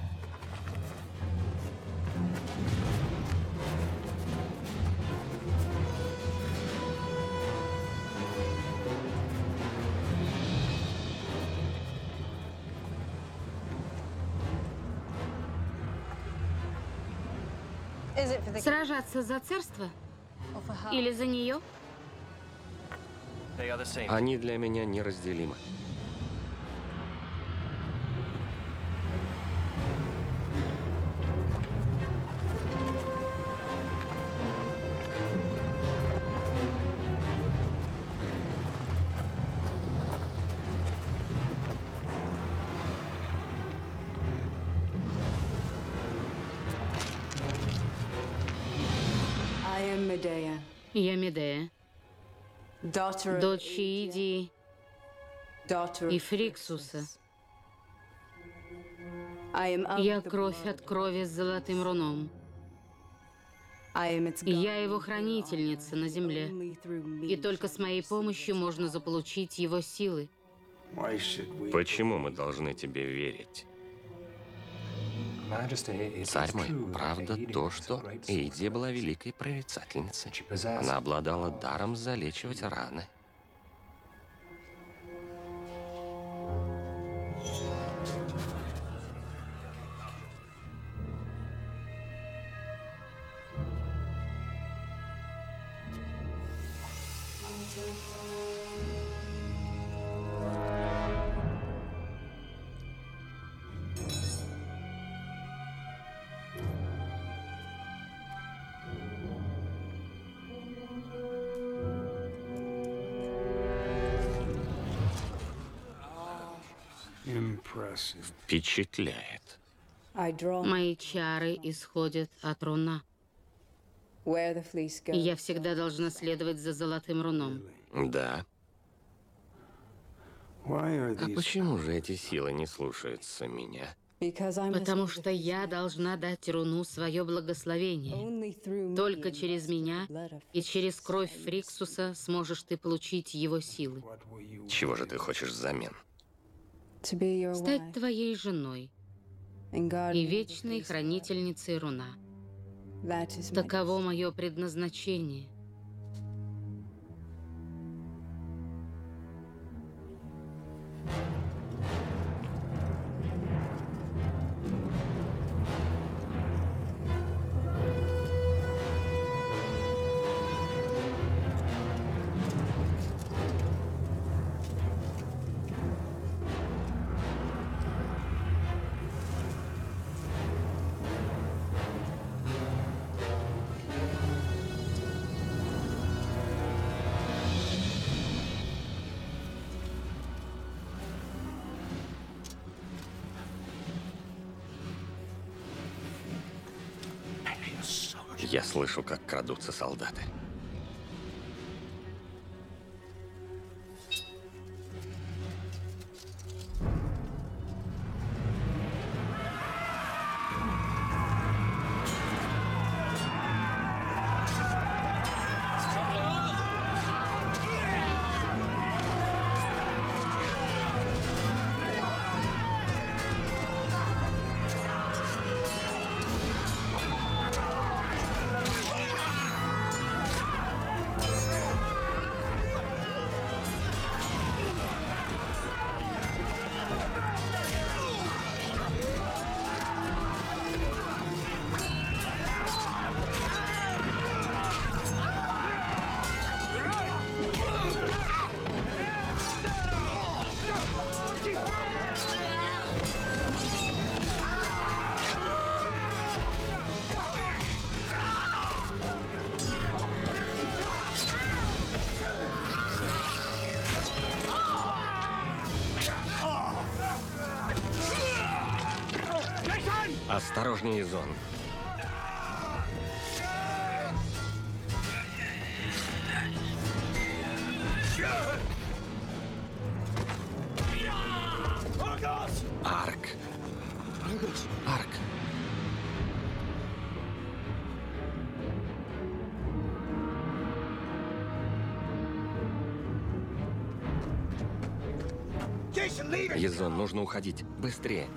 Сражаться за царство? Или за нее? Они для меня неразделимы. Я Медея, дочь Идии и Фриксуса. Я кровь от крови с золотым руном. Я его хранительница на земле, и только с моей помощью можно заполучить его силы. Почему мы должны тебе верить? Царь мой, правда то, что Эйдия была великой прорицательницей. Она обладала даром залечивать раны. Впечатляет. Мои чары исходят от руна. И я всегда должна следовать за золотым руном. Да. А почему же эти силы не слушаются меня? Потому что я должна дать руну свое благословение. Только через меня и через кровь Фриксуса сможешь ты получить его силы. Чего же ты хочешь взамен? Стать твоей женой и вечной хранительницей руна. Таково мое предназначение. Я слышу, как крадутся солдаты. Осторожнее, Зон. Арк. Арк. Езон, нужно уходить. Быстрее.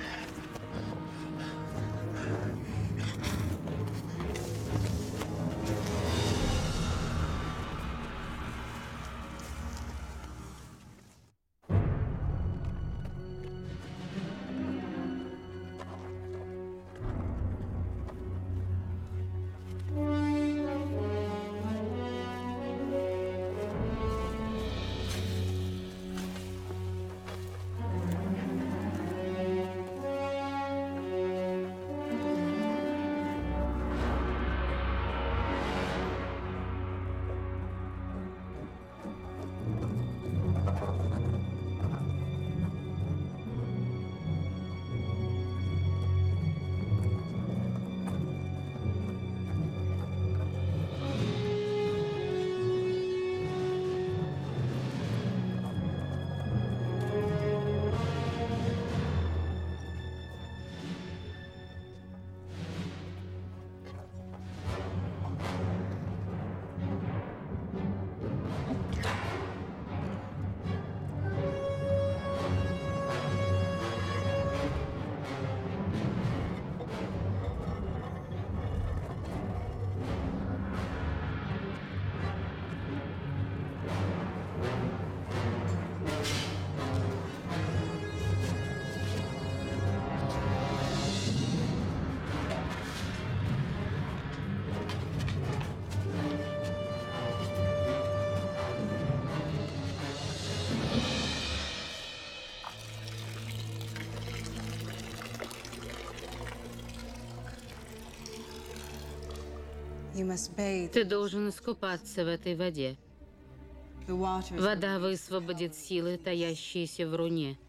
Ты должен искупаться в этой воде. Вода высвободит силы, таящиеся в руне.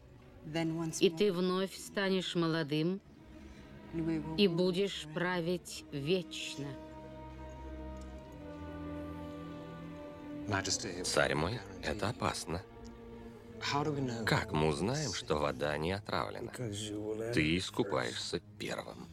И ты вновь станешь молодым и будешь править вечно. Царь мой, это опасно. Как мы узнаем, что вода не отравлена? Ты искупаешься первым.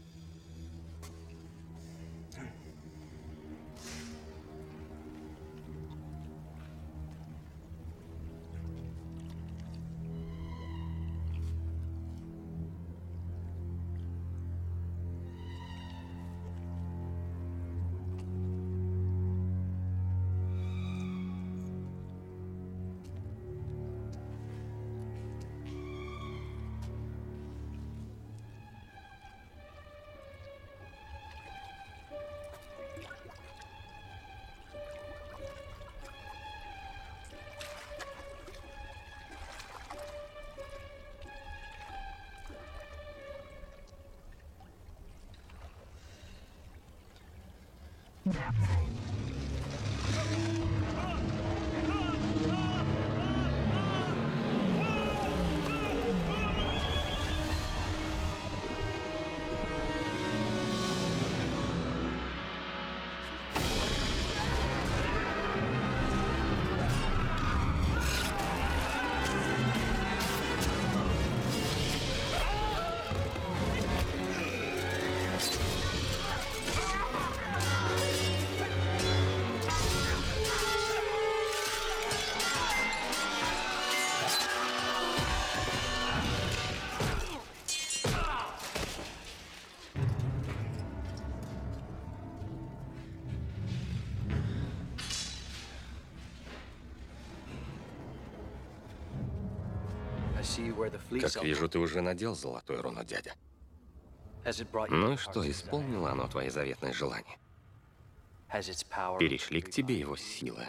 Как вижу, ты уже надел золотое руно, дядя. Ну и что, исполнило оно твои заветные желания? Перешли к тебе его силы?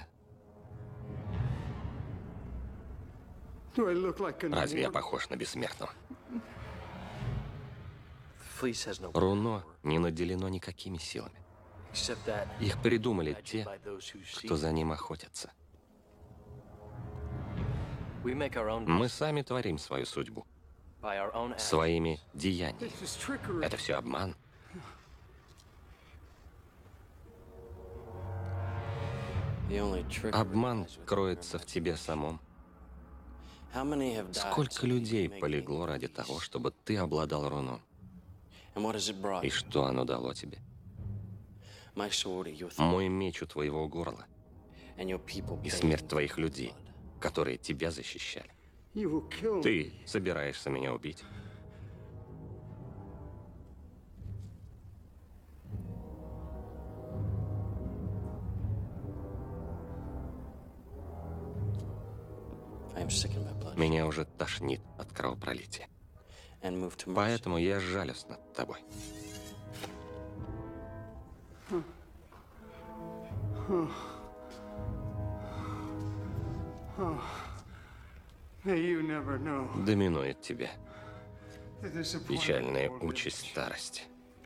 Разве я похож на бессмертного? Руно не наделено никакими силами. Их придумали те, кто за ним охотятся. Мы сами творим свою судьбу. Своими деяниями. Это все обман. Обман кроется в тебе самом. Сколько людей полегло ради того, чтобы ты обладал руном? И что оно дало тебе? Мой меч у твоего горла и смерть твоих людей, которые тебя защищали. Ты собираешься меня убить? Меня уже тошнит от кровопролития. Поэтому я жалюсь над тобой. Доминует тебя печальная участь старости.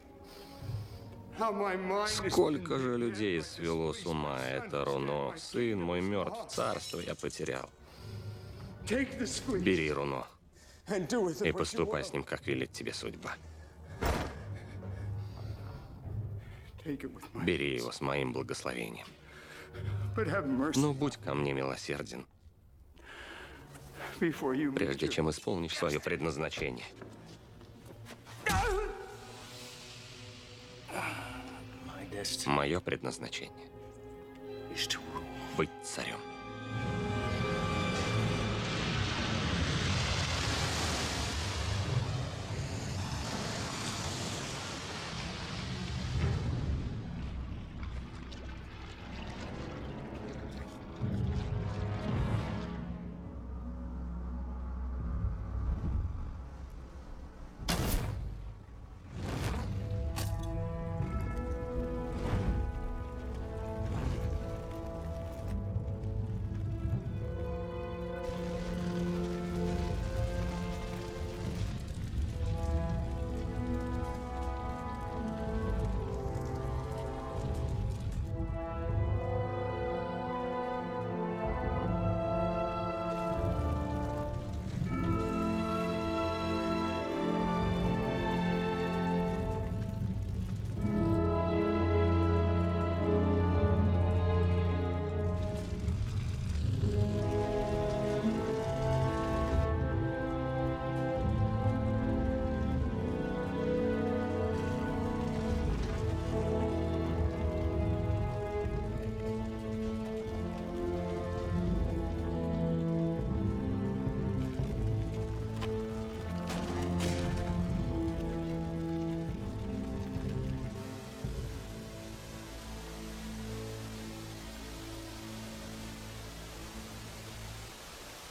Сколько же людей свело с ума это руно? Сын мой мертв, царство я потерял. Бери руно и поступай с ним, как велит тебе судьба. Бери его с моим благословением. Но будь ко мне милосерден, прежде чем исполнишь свое предназначение. Мое предназначение — быть царем.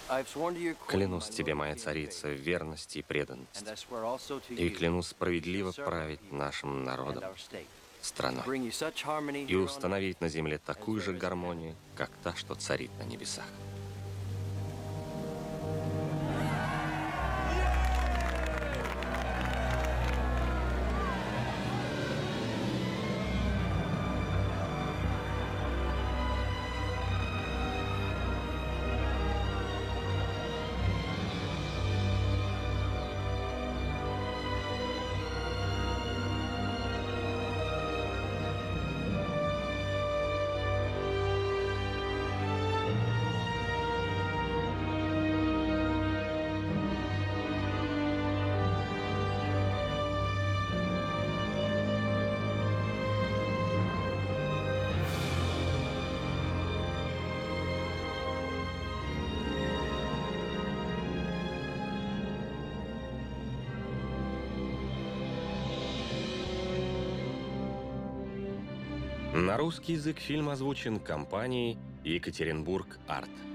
Клянусь тебе, моя царица, в верности и преданности. И клянусь справедливо править нашим народом, страной, и установить на земле такую же гармонию, как та, что царит на небесах. На русский язык фильм озвучен компанией Екатеринбург Арт.